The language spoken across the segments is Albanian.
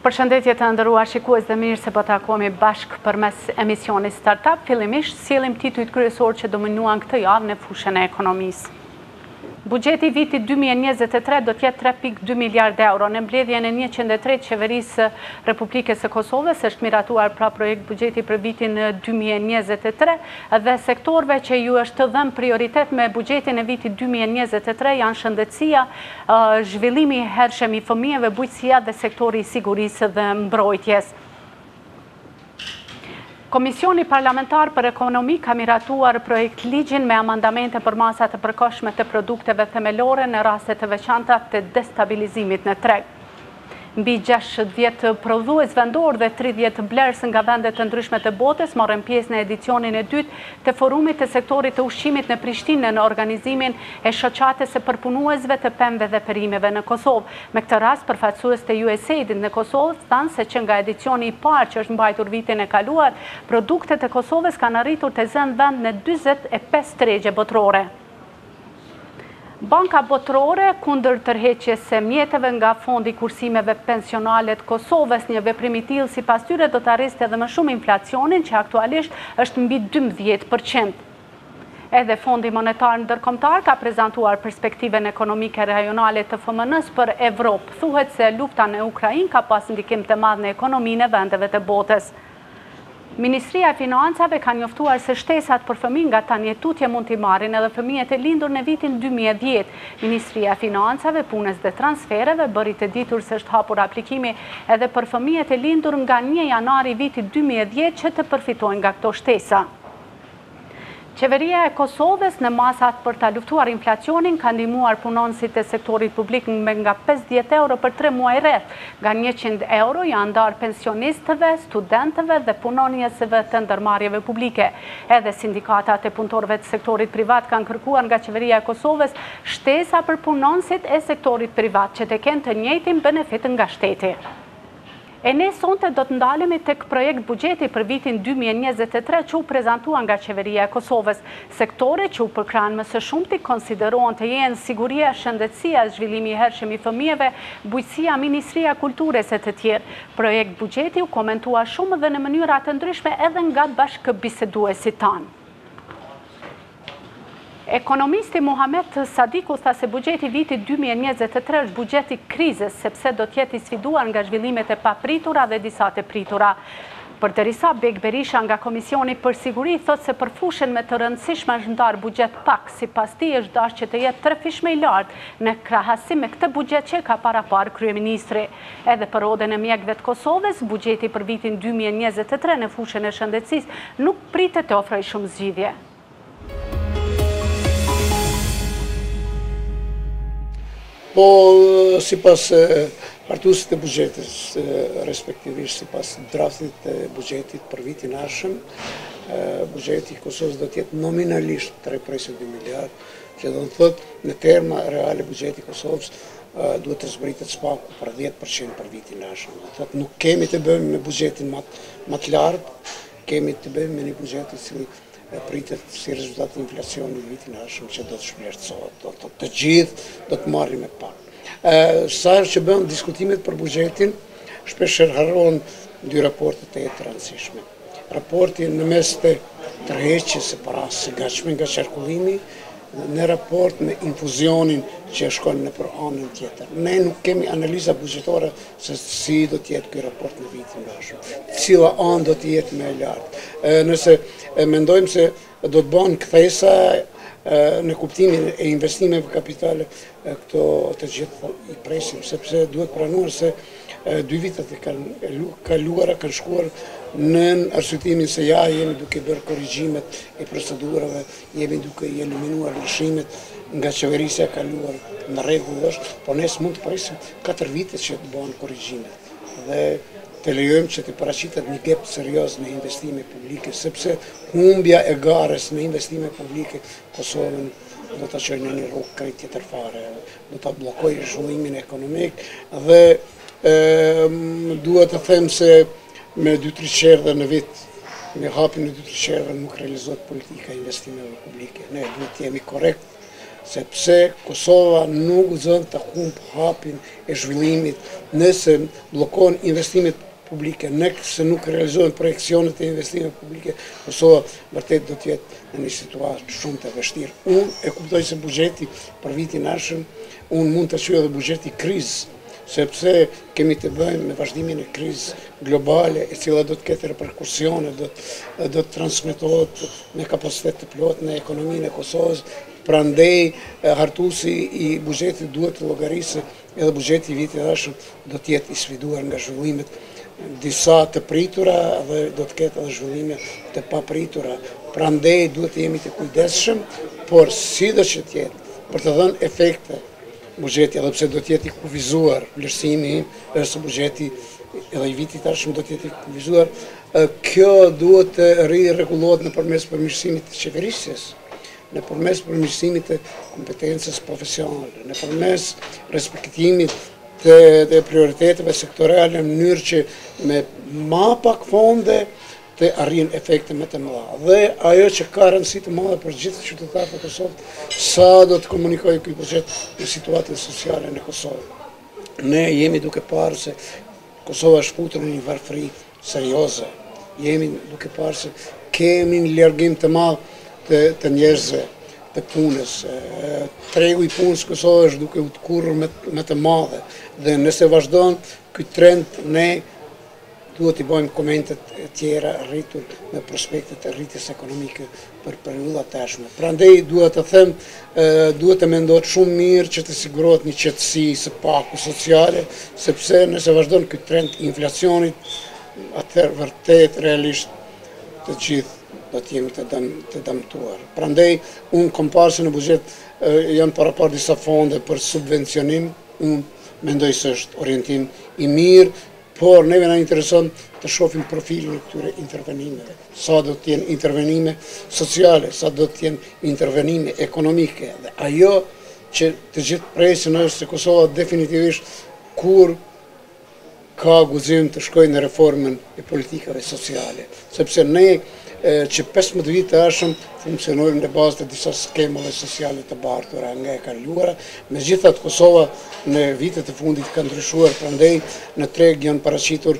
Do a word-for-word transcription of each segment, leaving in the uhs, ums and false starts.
Përshëndetje të nderuar shikues dhe mirë se po takohemi bashkë përmes emisionit Startup. Fillimisht sjellim titujt kryesor që dominuan këtë javë në fushën e ekonomisë. Buxheti i vitit dy mijë e njëzet e tre do të jetë tre pikë dy miliardë euro. Në mbledhjen e njëqind e tretë qeverisë Republikës së Kosovës është miratuar pra projekt buxheti për vitin dy mijë e njëzet e tre dhe sektorëve që ju është dhënë prioritet me buxhetin e vitit dy mijë e njëzet e tre janë shëndetësia, zhvillimi i hershëm i fëmijëve, bujqësia dhe sektori i sigurisë dhe mbrojtjes. Komisioni Parlamentar për Ekonomi ka miratuar projekt ligjin me amandamente për masat të përkohshme të produkteve themelore në raste të veçanta të destabilizimit në treg. Mbi gjashtëdhjetë prodhues vendor dhe tridhjetë blerës nga vende të ndryshme të botës morën pjesë në edicionin e dytë të forumit të sektorit të ushqimit në Prishtinë në organizimin e shoqatës së përpunuesve të pemëve dhe perimeve në Kosovë. Me këtë rast, përfaqësues të U S A I D në Kosovë thanë se që nga edicioni i parë që është mbajtur vitin e kaluar, produktet e Kosovës kanë arritur të zënë vend në dyzet e pesë tregje botërore. Banka Botërore kundër tërheqjes së mjeteve nga Fondi i Kursimeve Pensionale të Kosovës, një veprim i tillë sipas tyre do të arriste edhe më shumë inflacionin që aktualisht është mbi dymbëdhjetë përqind. Edhe Fondi Monetar Ndërkombëtar ka prezantuar perspektiven ekonomike rajonale të F M N-s për Evropë. Thuhet se lufta në Ukrainë ka pas ndikim të madh në ekonominë e vendeve të botës. Ministria e Financave ka njoftuar se shtesat për fëmijë nga tani tutje mund t'i marrin edhe fëmijët e lindur në vitin dy mijë e dhjetë. Ministria e Financave, Punës dhe Transfereve bëri të ditur se është hapur aplikimi edhe për fëmijët e lindur nga një janari vitit dy mijë e dhjetë që të përfitojnë nga këto shtesa. Qeveria e Kosovës në masat për ta luftuar inflacionin ka ndihmuar punonësit e sektorit publik me nga pesëdhjetë euro për tre muaj rreth. Nga njëqind euro janë ndarë pensionistëve, studentëve dhe punonjësve të ndërmarrjeve publike. Edhe sindikatat e punëtorëve të sektorit privat kanë kërkuar nga qeveria e Kosovës shtesa për punonësit e sektorit privat që të kenë të njëjtin benefit nga shteti. E ne sonte do të ndalemi tek projekt buxheti për vitin dy mijë e njëzet e tre që u prezantua nga qeveria e Kosovës. Sektore që u përkranë më së shumti konsiderohen të jenë siguria, shëndetësia, zhvillimi i hershëm i fëmijëve, bujqësia, Ministria e Kulturës e të tjerë. Projekt buxheti u komentua shumë dhe në mënyra të ndryshme edhe nga bashkëbiseduesit tanë. Ekonomisti Muhamet Sadiku tha se buxheti vitit dy mijë e njëzet e tre është buxheti krizës, sepse do të jetë i sfiduar nga zhvillimet e papritura dhe disa të pritura. Përderisa Beg Berisha nga Komisioni për Siguri thot se për fushën me të rëndësishme është ndarë buxhet pak, sipas tij është dashur që të jetë tre fishme i lartë në krahasim me këtë buxhet që ka parapar kryeministri. Edhe për rodën e mjekëve të Kosovës, buxheti për vitin dy mijë e njëzet e tre në fushën e shëndetësisë nuk pritet të ofrojë shumë zgjidhje. Po, si pas hartusit e buxhetit, respektivisht si pas draftit e buxhetit për vitin ardhshëm, buxheti i Kosovës do të jetë nominalisht tre presë dy miliardë, që do të thotë në terma reale buxheti i Kosovës duhet të zbritet spaku për dhjetë përqind për vitin ardhshëm. Do të thotë nuk kemi të bëjmë me buxhetin më të lartë, kemi të bëjmë me një buxhet i cili pritet si rezultat të inflacionit në vitin e ardhshëm që do të shpërtësohet, do të të gjithë do të marrin me pak. Sa herë që bën diskutimet për buxhetin, shpesh harrohen dy raporte të të rëndësishme. Raporti në mes të tërheqjes së parave së gatshme nga qarkullimi, në raport me infuzionin që shkon në për anën tjetër. Ne nuk kemi analiza buxhetore se si do të jetë ky raport në vitin e ardhshëm, cila anë do të jetë më e lartë. Nëse mendojmë se do të bëhen kthesa në kuptimin e investimeve kapitale, këto të gjitha i presim, sepse duhet pranuar se dy vitet e kanë kaluara kanë shkuar në arsyetimin se ja jemi duke bërë korrigjimet e procedurave, jemi duke i eliminuar lëshimet nga qeverisja e kaluar në rregull është, por ne mund të presim katër vite që të bëhen korrigjimet dhe të lejojmë që të paraqitet një gap serioz në investime publike, sepse humbja e garës në investime publike Kosovën do të çojë në një rrugë krejt tjetër fare, do të bllokojë zhvillimin ekonomik dhe duhet të them se me dy tre qerdhe në vit, me hapin në dy tre qerdhe nuk realizohet politika e investimeve publike. Ne duhet të jemi korrekt sepse Kosova nuk gëzon të humb hapin e zhvillimit nëse bllokon investimet publike, nëse nuk realizohen projekcionet e investimeve publike, Kosova vërtet do të jetë në një situatë shumë të vështirë. Unë e kuptoj se buxheti për vitin ardhshëm, unë mund të quaj edhe buxheti krizë, sepse kemi të bëjmë me vazhdimin e krizë globale, e cila do të ketë reperkusione, do të, do të transmetohet me kapacitet të plotë në ekonominë e Kosovës. Prandaj hartuesi i buxhetit duhet të llogarisë edhe buxheti i vitit ardhshëm do të jetë i sfiduar nga zhvillimet disa të pritura dhe do të ketë edhe zhvillime të papritura. Prandaj duhet të jemi të kujdesshëm, por sido që të jetë, për të dhënë efekte buxheti, edhe pse do të jetë i kufizuar, vlerësimi është buxheti edhe i vitit ardhshëm do të jetë i kufizuar, kjo duhet të rirregullohet nëpërmes përmirësimit të qeverisjes, nëpërmes përmirësimit të kompetencës profesionale, nëpërmes respektimit të, të prioriteteve sektorale në mënyrë që me ma pak fonde të arrijnë efekte më të mëdha. Dhe ajo që ka rëndësi të madhe për gjithë qytetarët e Kosovës, sa do të komunikojë ky buxhet në situatën sociale në Kosovë. Ne jemi duke parë se Kosova është futur në një varfëri serioze. Jemi duke parë se kemi një largim të madh të, të njerëzve, të punës. Tregu i punës Kosovë është duke u të kurrë me, me të madhe. Dhe nëse vazhdon ky trend, ne duhet i bëjmë komentet e tjera rritur me prospektet e rritjes ekonomike për periudhat e ardhshme. Prandaj duhet të them, duhet të mendohet shumë mirë që të sigurohet një qetësi së paku sociale, sepse nëse vazhdon ky trend i inflacionit, atëherë vërtet realisht të gjithë do të jemi të, dëm, të dëmtuar. Prandaj unë kom parë se në buxhet janë parapar disa fonde për subvencionim, unë mendoj se është orientim i mirë, por neve na intereson të shohim profilin e këtyre intervenimeve. Sa do të jenë intervenime sociale, sa do të jenë intervenime ekonomike. Dhe ajo që të gjithë presin është se Kosova definitivisht kur ka guxim të shkojë në reformën e politikave sociale. Sepse ne që pesëmbëdhjetë vite të ardhshëm funksionojmë në bazë të disa skemave sociale të bartura nga e kaluara. Megjithatë Kosova në vitet e fundit ka ndryshuar, prandaj në treg janë paraqitur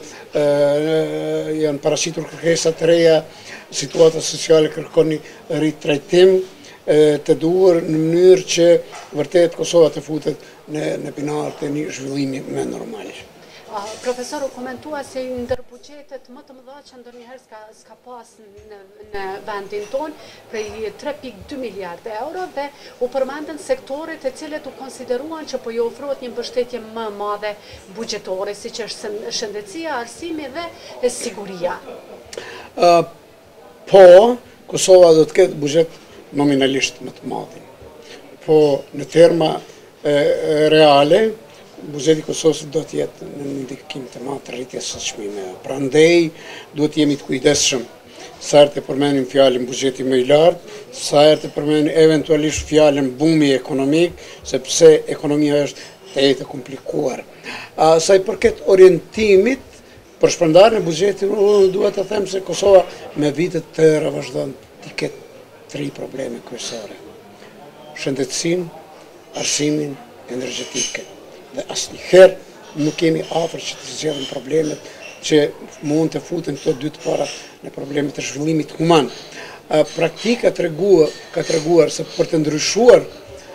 janë paraqitur kërkesa të reja, situata sociale kërkon një ritrajtim të duhur në mënyrë që vërtet Kosova të futet në, në pinar të një zhvillimi më normal. Profesor, u komentua se ndër buxhetet më të mëdha që ndonjëherë s'ka, s'ka pas në, në vendin ton, prej tre pikë dy miliardë euro, dhe u përmendën sektoret e cilët u konsideruan që po i ofrohet një mbështetje më e madhe buxhetore, siç është shëndetësia, arsimi dhe e siguria. Uh, po, Kosova do të ketë buxhet nominalisht më të madh. Po në terma e, e, reale, buxheti i Kosovës do të jetë në një ndikim të madh të rritjes së çmimeve. Prandaj duhet të jemi të kujdesshëm sa herë të përmendim fjalën buxheti më i lartë, sa herë të përmendim eventualisht fjalën bumi ekonomik, sepse ekonomia është e të komplikuar. A, sa i përket orientimit për shpërndarjen e buxhetit, unë duhet të them se Kosova me vitet të tëra vazhdon të ketë tri probleme kryesore: shëndetësinë, arsimin, energjetike. Dhe asnjëherë nuk kemi afër që të zgjedhim problemet që mund të futen këto dy të para në problemet të zhvillimit human. Praktika treguar, ka treguar se për të ndryshuar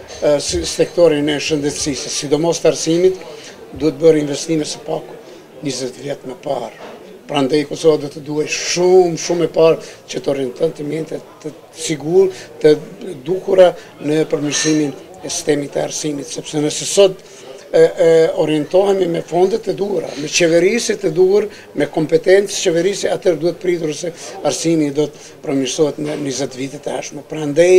sektorin e shëndetësisë, sidomos të arsimit, duhet bërë investime së paku njëzet vjet më parë. Prandaj Kosova do të duhej shumë, shumë e parë që të orienton të mjente të sigur, të dukura në përmirësimin e sistemit të arsimit, sepse nëse sot E, e, orientohemi me fondet të duhura, me qeverisje të duhur, me kompetencë qeverisje, atër duhet pritur se arsimi do të përmirësohet në njëzet vite të ardhshme. Prandaj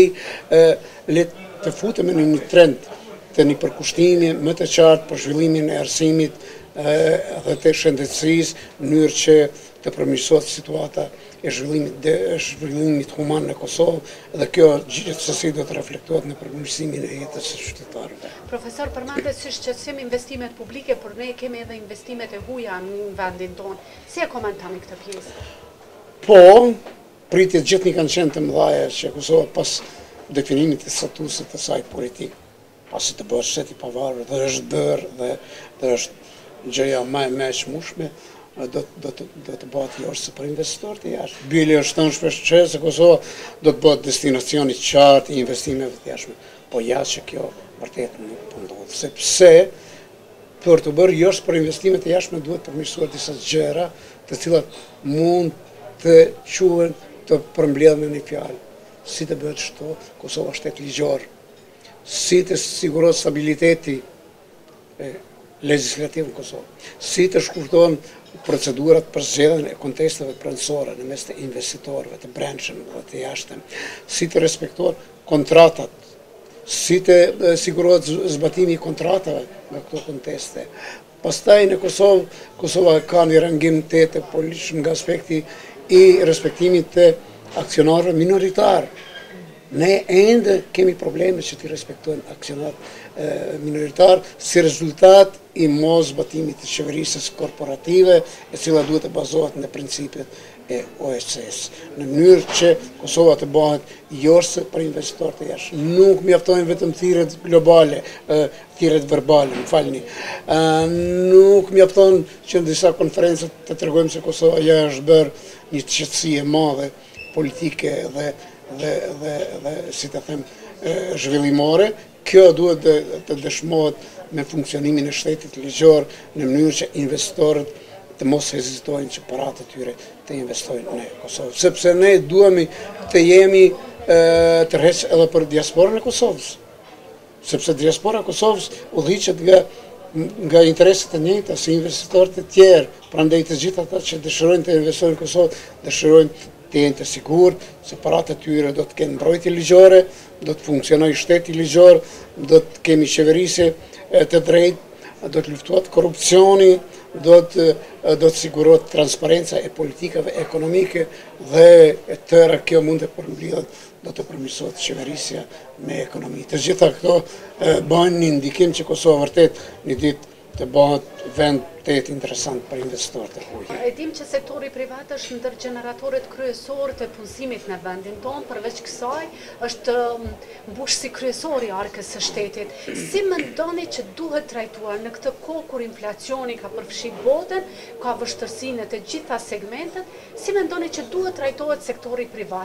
le të futemi në një trend të një përkushtimi më të qartë për zhvillimin e arsimit e, dhe të shëndetësisë, në mënyrë që të përmirësohet situata e zhvillimit, dhe zhvillimit human në Kosovë, dhe kjo gjithsesi do të reflektohet në përmirësimin e jetës së qytetarëve. Profesor, përmendet si shqetësim investimet publike, por ne kemi edhe investimet e huaja në vendin tonë. Si e komentoni këtë pjesë? Po, pritjet gjithë një kanë qenë të mëdhaja që Kosova pas definimit të statusit të saj politik, pasi të bëhet shteti i pavarur dhe është bërë dhe, dhe është gjëja më e mëshmueshme, do do të do të bëhet jorse për investitorët e jashtë. Bili është thënë shpesh se Kosova do të bëhet destinacion i qartë i investimeve të jashtme, po jashtë që kjo vërtet nuk po ndodh, sepse për të bërë jashtë për investimet e jashtme duhet përmirësuar disa gjëra, të cilat mund të quhen të përmbledhur në një fjalë. Si të bëhet kështu, Kosova shtet ligjor, si të sigurohet stabiliteti e legislativ në Kosovë, si të shkurtohen procedurat për zgjedhjen e kontesteve brendësore në mes të investitorëve të brendshëm dhe të jashtëm, si të respektohen kontratat, si të sigurohet zbatimi i kontratave nga këto konteste. Pastaj në Kosovë, Kosova ka një rangim të të politish nga aspekti i respektimit të aksionarëve minoritarë. Ne ende kemi probleme që t'i respektojnë aksionarët minoritarë si rezultat i mos zbatimit të qeverisës korporative, e cila duhet të bazohet në principet e O E C S, në mënyrë që Kosova të bëhet jorse për investitorët e jashtë. Nuk mjaftojnë vetëm thirrjet globale, thirrjet verbale, më falni. Nuk mjafton që në disa konferenca të tregojmë se Kosova ja është bërë një qetësi e madhe politike dhe dhe dhe dhe si të them zhvillimore. Kjo duhet të dëshmohet me funksionimin e shtetit ligjor në mënyrë që investorët të mos hezitojnë që paratë të tyre të investojnë në Kosovë. Sepse ne duhemi të jemi tërheqës edhe për diasporën e Kosovës. Sepse diaspora e Kosovës udhëhiqet nga nga interesat e njëjta si investitorët e tjerë, prandaj të gjithë ata që dëshirojnë të investojnë në Kosovë, dëshirojnë të jenë të sigurt se paratë e tyre do të kenë mbrojtje ligjore, do të funksionojë shteti ligjor, do të kemi qeverisje të drejtë, do të luftohet korrupsioni, do të do të sigurohet transparenca e politikave ekonomike dhe e tëra. Kjo mund të përmbledhet, do të përmirësohet qeverisja me ekonomi. Të gjitha këto bëjnë një ndikim që Kosova vërtet një ditë të bëhet vend të jetë interesant për investorët e huaj. E dim që sektori privat është ndër gjeneratorët kryesorë të punësimit në vendin tonë, përveç kësaj është mbushësi kryesor i arkës së shtetit. Si mendoni që duhet trajtuar në këtë kohë kur inflacioni ka përfshi botën, ka vështirësi në të gjitha segmentet, si mendoni që duhet trajtohet sektori privat?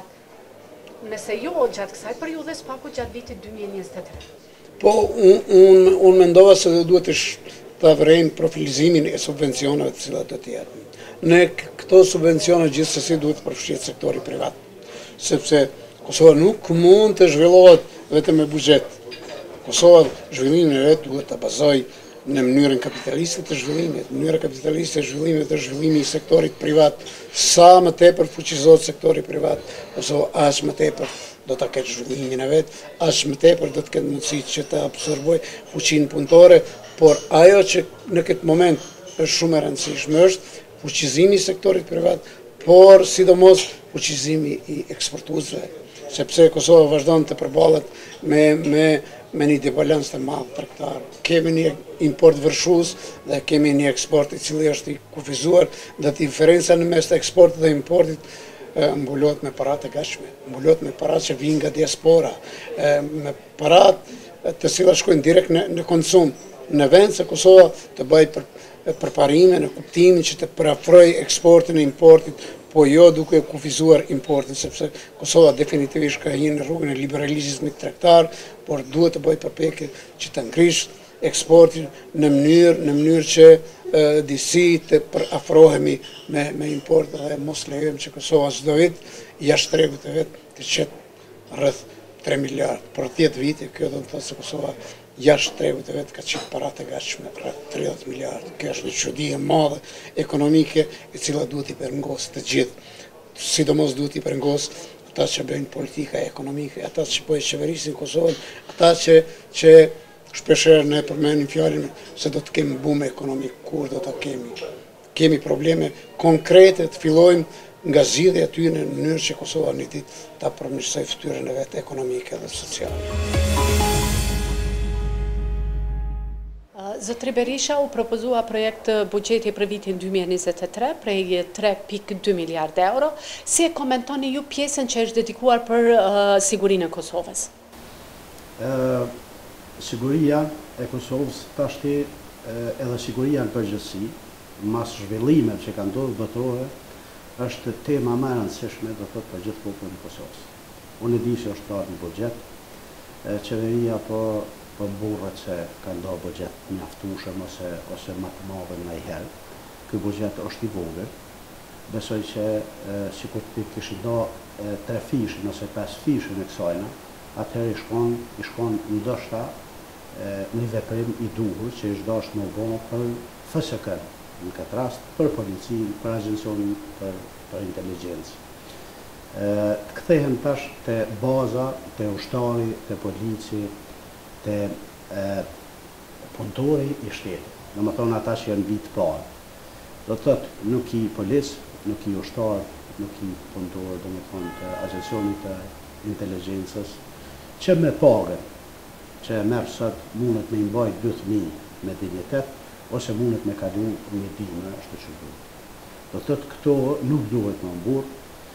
Nëse jo gjatë kësaj periudhe, paku gjatë vitit dy mijë e njëzet e tre. Po, unë un mendova se duhet të të vrejnë profilizimin e subvencioneve të cilat do të jetë. Në këto subvencione gjithsesi duhet përfshihet sektori privat, sepse Kosova nuk mund të zhvillohet vetëm me buxhet. Kosova zhvillimin e vet duhet ta bazojë në mënyrën kapitaliste të zhvillimit. Mënyra kapitaliste e zhvillimit është zhvillimi i sektorit privat. Sa më tepër fuqizohet sektori privat, Kosova aq më tepër do ta ketë zhvillimin e vet, aq më tepër do të ketë mundësi që të absorbojë fuqinë punëtore. Por ajo që në këtë moment është shumë e rëndësishme është fuqizimi i sektorit privat, por sidomos fuqizimi i eksportuesve, sepse Kosova vazhdon të përballet me me me një debalancë të madh tregtar. Kemi një import vërshues dhe kemi një eksport i cili është i kufizuar, dhe diferenca në mes të eksportit dhe importit mbulohet me paratë e gatshme, mbulohet me paratë që vijnë nga diaspora, me paratë të cilat shkojnë direkt në, në konsum. Në vend se Kosova të bëjë për, përparime në kuptimin që të parafrojë eksportin e importit, po jo duke kufizuar importin, sepse Kosova definitivisht ka hyrë në rrugën e liberalizmit tregtar, por duhet të bëjë përpjekje që të ngrish eksportin në mënyrë në mënyrë që e, disi të përafrohemi me, me import dhe mos lejojmë që Kosova çdo vit jashtë tregut të vet të qetë rreth tre miliard. Për dhjetë vite kjo do të thotë se Kosova jashtë tregut të vetë ka qenë paratë e gatshme rreth tridhjetë miliardë. Kjo është një çudi e madhe ekonomike e cila duhet i përngos të gjithë. Sidomos duhet i përngos ata që bëjnë politika ekonomike, ata që po e qeverisin Kosovën, ata që që shpeshherë ne përmendim fjalën se do të kemi bum ekonomik. Kur do ta kemi? Kemi probleme konkrete, të fillojmë nga zgjidhja e tyre në mënyrë që Kosova një ditë ta përmirësojë fytyrën e vet ekonomike dhe sociale. Zotri Berisha u propozua projekt bugjeti për vitin dy mijë e njëzet e tre prej tre pikë dy miliardë euro. Si e komentoni ju pjesën që është dedikuar për uh, sigurinë e Kosovës? Uh, siguria e Kosovës tashti uh, edhe siguria në përgjithësi, mas zhvillimet që kanë ndodhur botërore, është tema më e rëndësishme do thotë për gjithë popullin e Kosovës. Unë e di se është dalë një buxhet, qeveria po po burret se ka ndarë buxhet mjaftueshëm ose ose më të madh ndonjëherë. Ky buxhet është i vogël. Besoj që sikur të kishte ndarë tre fishën ose pesë fishën e kësajna, atëherë i shkon i shkon ndoshta një veprim i duhur që është dashur më vonë për F S K, në këtë rast për policinë, për agjencionin për për inteligjencë. Të kthehen tash te baza, te ushtari, te polici, te punëtori i shtetit. Domethënë ata që janë vit parë. Do të thotë nuk i polic, nuk i ushtar, nuk i punëtor, domethënë të agjencionit të inteligjencës, që me pagën që merr sot mundet me i mbajt dy fëmijë me dinjitet, ose mundet me kalu një dimë, ashtu që duhet. Do të thotë këto nuk duhet më mburr,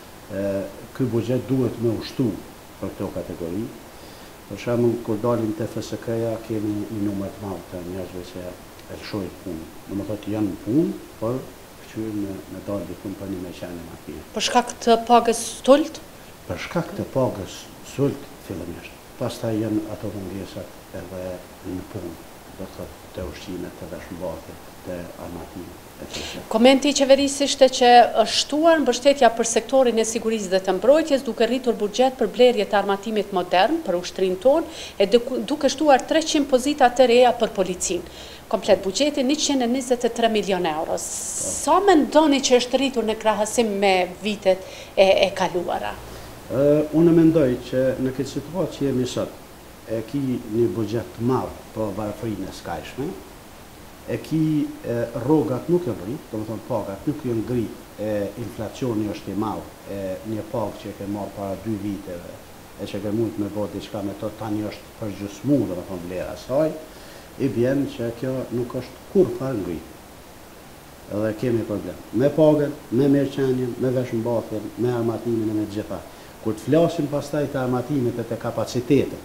ky buxhet duhet me ushtu për këto kategori. Për shembull, kur dalim te F S K-ja kemi një numër të madh të njerëzve që e lëshojnë punë. Domethënë janë në punë, por kthyen me me dalë diku për një meqenie makine. Për shkak të pagës sult? Për shkak të pagës sult fillimisht. Pastaj janë ato mungesat edhe në punë, do të thotë të ushqimet, të veshmbartit, të armatimet. Komenti i qeverisë ishte që është shtuar mbështetja për sektorin e sigurisë dhe të mbrojtjes, duke rritur buxhet për blerje të armatimit modern për ushtrinë tonë e duke shtuar treqind pozita të reja për policinë. Komplet buxheti njëqind e njëzet e tre milion euro. Sa mendoni që është rritur në krahasim me vitet e, e kaluara? Uh, unë mendoj që në këtë situatë që jemi sot, e ki një buxhet të madh për varfërinë e skajshme, e ki e, rrogat nuk janë rrit, do të thonë pagat nuk janë ngrit, e inflacioni është i madh, e një pagë që e ke marrë para dy viteve, e që ke mund me bë diçka me to tani është përgjysmuar, do të thonë vlera e saj, i bjen që kjo nuk është kurrë ngrit. Edhe kemi problem me pagën, me merçanjen, me veshmbathjen, me armatimin e me gjitha. Kur të flasim pastaj të armatimet e të kapacitetet,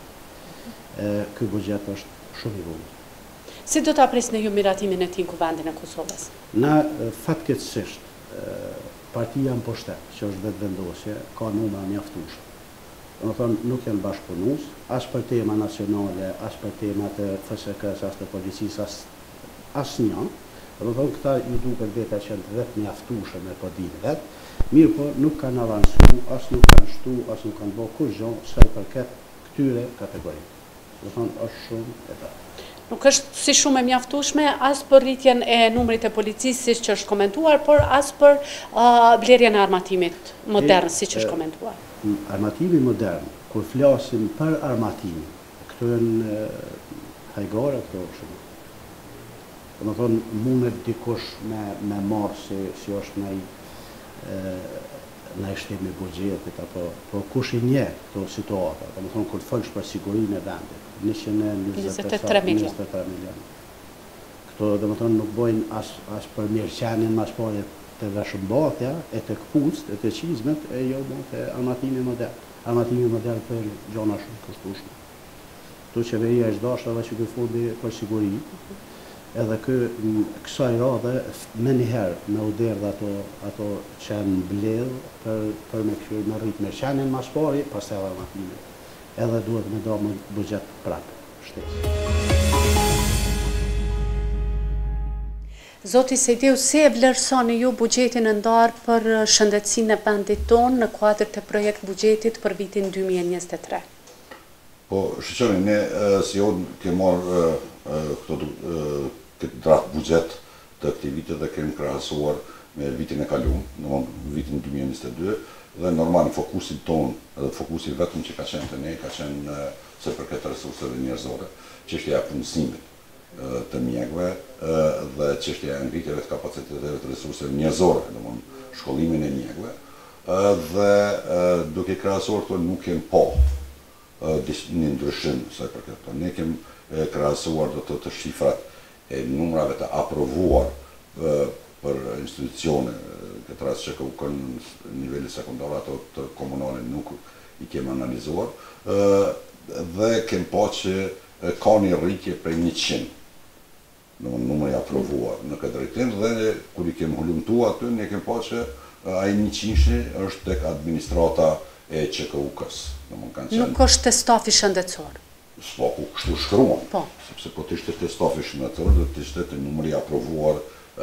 ky buxhet është shumë i vogël. Si do të aprisni ju miratimin e tij në kuvendin e Kosovës? Na fatkeqësisht partia në pushtet, që është vetëvendosje, ka numra mjaftueshëm. Domethënë nuk janë bashkëpunues, as për tema nacionale, as për tema të F S K-s, as të policisë, as asnjë. Domethënë këta ju duket vetë që janë vetë mjaftueshëm me padinë vet, mirë po nuk kanë avancuar, as nuk kanë shtu, as nuk kanë bërë kurrë sa i përket këtyre kategorive. Domethënë është shumë e vërtetë. Nuk është si shumë e mjaftueshme as për rritjen e numrit të policisë siç që është komentuar, por as për uh, blerjen e armatimit modern siç është komentuar. Armatimi modern, kur flasim për armatimin, këto janë hajgare këto shumë. Domethënë mundet dikush me me marrë si si është ndaj ndaj shtemi i buxhetit apo po kush i njeh këto situata. Domethënë kur folsh për sigurinë e vendit, njëqind e njëzet e tre milion. Këto domethënë nuk bojnë as as për mirëqenien mas pore të veshmbathja, e të kpucët, e të çizmet, e jo më të armatimi modern. Armatimi modern për gjona shumë kushtueshme. Kto qeveria është dashur edhe që ky fondi për siguri, edhe kë kësaj radhe më njëherë me u derdh ato ato që janë mbledh për për me kthyer me rrit mirëqenien mas pore, pastaj armatimin. Edhe duhet me do më buxhet prapë shtetit. Zoti Sejdiu, si e vlerësoni ju buxhetin e ndarë për shëndetësinë e vendit tonë në kuadër të projekt buxhetit për vitin dy mijë e njëzet e tre? Po, shqyqoni, ne si jonë kemë marrë këtë draft buxhet të këtij viti dhe kemi krahasuar me vitin e kaluar, në vitin dy mijë e njëzet e dy, dhe normal fokusin ton, edhe fokusi vetëm që ka qenë të ne, ka qenë se për këtë resurseve njerëzore, çështja e punësimit të mjekëve dhe çështja e ngritjeve të kapaciteteve të resurseve njerëzore, domthonë shkollimin e mjekëve, dhe duke krahasuar këto nuk kemi po një ndryshim sa për këtë. Ne kemi krahasuar do të të shifrat e numrave të aprovuar për institucione, këtë rast që ka u kënë nivelli sekundar ato të komunale nuk i kem analizuar, dhe kem po që ka një rritje prej njëqind në numër i aprovuar në këtë drejtim, dhe kur i kem hulumtu aty, ne kem po që ai njëqind është tek administrata e Q K U K-s. Nuk është te stafi shëndetësor. S'po, ku kështu shkruan. Po. Sepse po të ishte te stafi shëndetësor, dhe të ishte të numëri aprovuar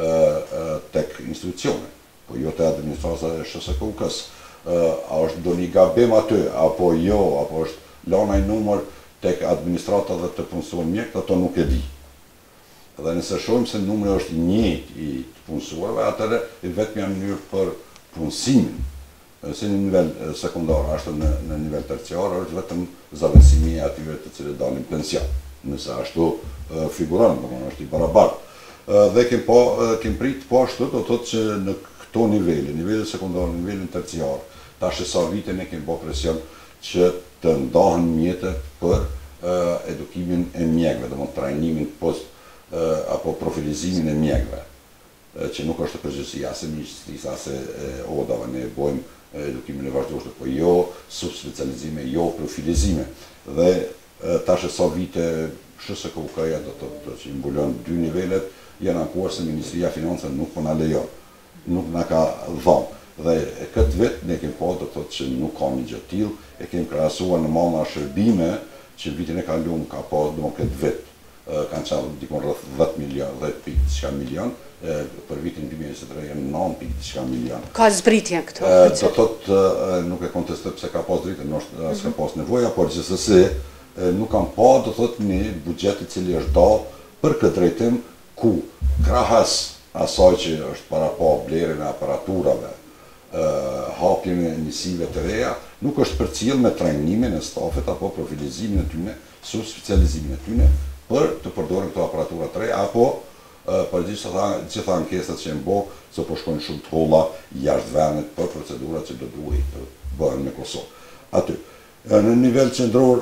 tek institucione, po jo te administrata e Sh S K U K-s. A është do një gabim aty, apo jo, apo është lana i numër tek administrata dhe të punësuar mjekët, ato nuk e di. Dhe nëse shohim se numri është njëjtë i të punësuarve, atëherë i vetmja mënyrë për punësimin, se në nivel sekundar, ashtu në, në nivel terciar, është vetëm zavendësimi e atyre të cilët dalin pension. Nëse ashtu uh, figuron, domethënë është i barabartë. Uh, dhe kem po kem prit po ashtu, do thotë që në këto nivele, nivelin sekundar, nivelin terciar, tash e sa vite ne kemi bërë presion që të ndahen mjete për uh, edukimin e mjekëve, domethënë trajnimin post uh, apo profilizimin e mjekëve, uh, që nuk është përgjegjësia as e ministrisë as e odave, ne bojmë edukimin e vazhdueshëm, po jo subspecializime, jo profilizime. Dhe tash e sa vite Sh S K U K-ja do të thotë që i mbulon dy nivelet, janë ankuar se Ministria e Financave nuk po na lejon, nuk na ka dhënë. Dhe këtë vit ne kemi po do të thotë që nuk ka një gjë të tillë, e kemi krahasuar në malla shërbime që vitin e kaluar ka po domun këtë vit kanë qenë dikon rreth dhjetë milion, dhjetë pikë diçka milion, për vitin dy mijë e njëzet e tre janë nëntë pikë diçka milion. Ka zbritje këto? Do thotë nuk e kontestoj pse ka pas dritë, ndoshta s'ka pas nevoja, por gjithsesi nuk kam pa do thotë një buxhet i cili është dalë për këtë drejtim ku krahas asaj që është para pa blerjen e aparaturave, hapjen e njësive të reja, nuk është përcjell me trajnimin e stafit apo profilizimin e tyre, subspecializimin e tyre për të përdorur këto aparatura të reja apo për gjitha ankesat që e mbo, se po shkojnë shumë të holla jashtë vendit për procedurat që do duhet të bëhen me Kosovë. Aty, në nivel qendror,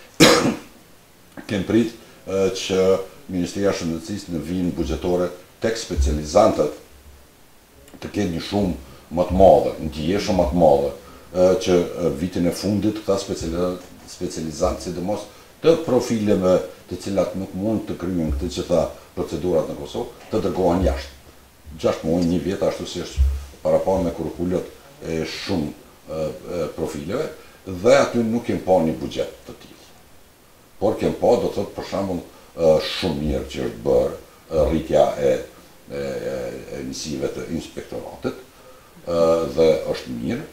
kem prit që Ministria e Shëndetësisë në vijën buxhetore tek specializantët të kenë një shumë më të madhe, ndjeshëm më të madhe, që vitin e fundit këta specializantë, sidomos të profileve të cilat nuk mund të kryen këtë që tha procedurat në Kosovë, të dërgohen jashtë. gjashtë muaj, një vjet, ashtu si është parapar me kurrikulët e shumë e, profileve, dhe aty nuk kem pa një buxhet të tillë. Por kem pa, do të thotë për shembull, shumë mirë që është bërë rritja e, e, e njësive të inspektoratit, dhe është mirë,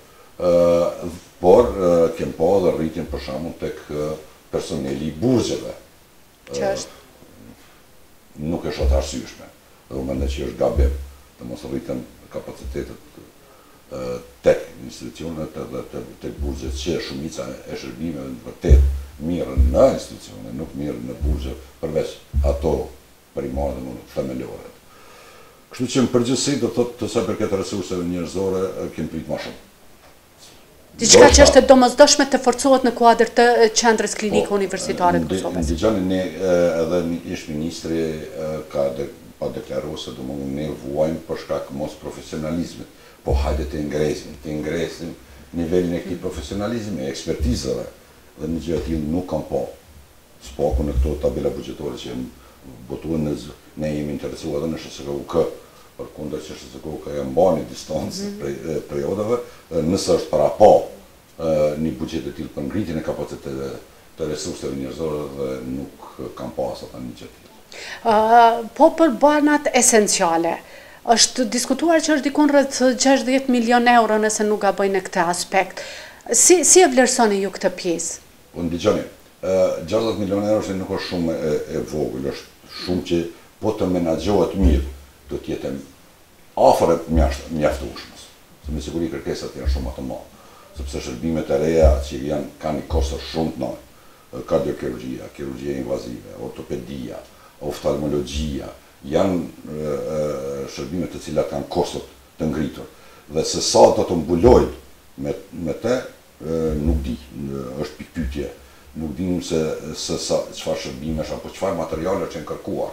por kem pa dhe rritjen për shembull tek personeli i burgjeve. Që është? Nuk është atë arsyeshme. Dhe u mendoj që është gabim të mos rriten kapacitetet tek institucionet dhe tek burgjet, që shumica e shërbimeve në vërtet mirën në institucione, nuk mirën në burgje, përveç ato primare dhe mund themelore. Kështu që në përgjithësi do thotë të sa përket resurseve njerëzore kemi prit më shumë. Diçka që është e domosdoshme të forcohet në kuadër të qendrës klinike universitare të Kosovës. Ndëgjoni, ne edhe ish ministri ka pa deklaruar se do mund ne vuajmë për shkak mos profesionalizmit, po hajde të ngresim, të ngresim nivelin e këtij profesionalizmi, e ekspertizave, dhe në gjë të tillë nuk kam pa. S'paku në këto tabela buxhetore që janë botuar, ne jemi interesuar edhe në S S K U K, përkundër që S S K U K e mban një distancë prej periodave, nëse është para pa një buxhet të tillë për ngritjen e kapacitetive të resurseve njerëzore, dhe nuk kam pas ata një gjë të tillë. Po për banat esenciale, është diskutuar që është dikun rreth gjashtëdhjetë milion euro nëse nuk gaboj në këtë aspekt. Si, si e vlerësoni ju këtë pjesë? Unë dëgjoni, gjashtëdhjetë milion euro që nuk është shumë e, e vogël, është shumë që po të menaxhohet mirë, do të jetë afër mjaftueshme. Se me siguri kërkesat janë shumë më të mëdha, sepse shërbimet e reja që janë kanë një kosto shumë të madh. Kardiokirurgjia, kirurgjia invazive, ortopedia, oftalmologjia, janë shërbime të cilat kanë kostot të ngritur. Dhe se sa do të mbulojnë me, me te, nuk di, është pikpyetje. Nuk dim se, se sa çfarë shërbimesh apo çfarë materiale që janë kërkuar.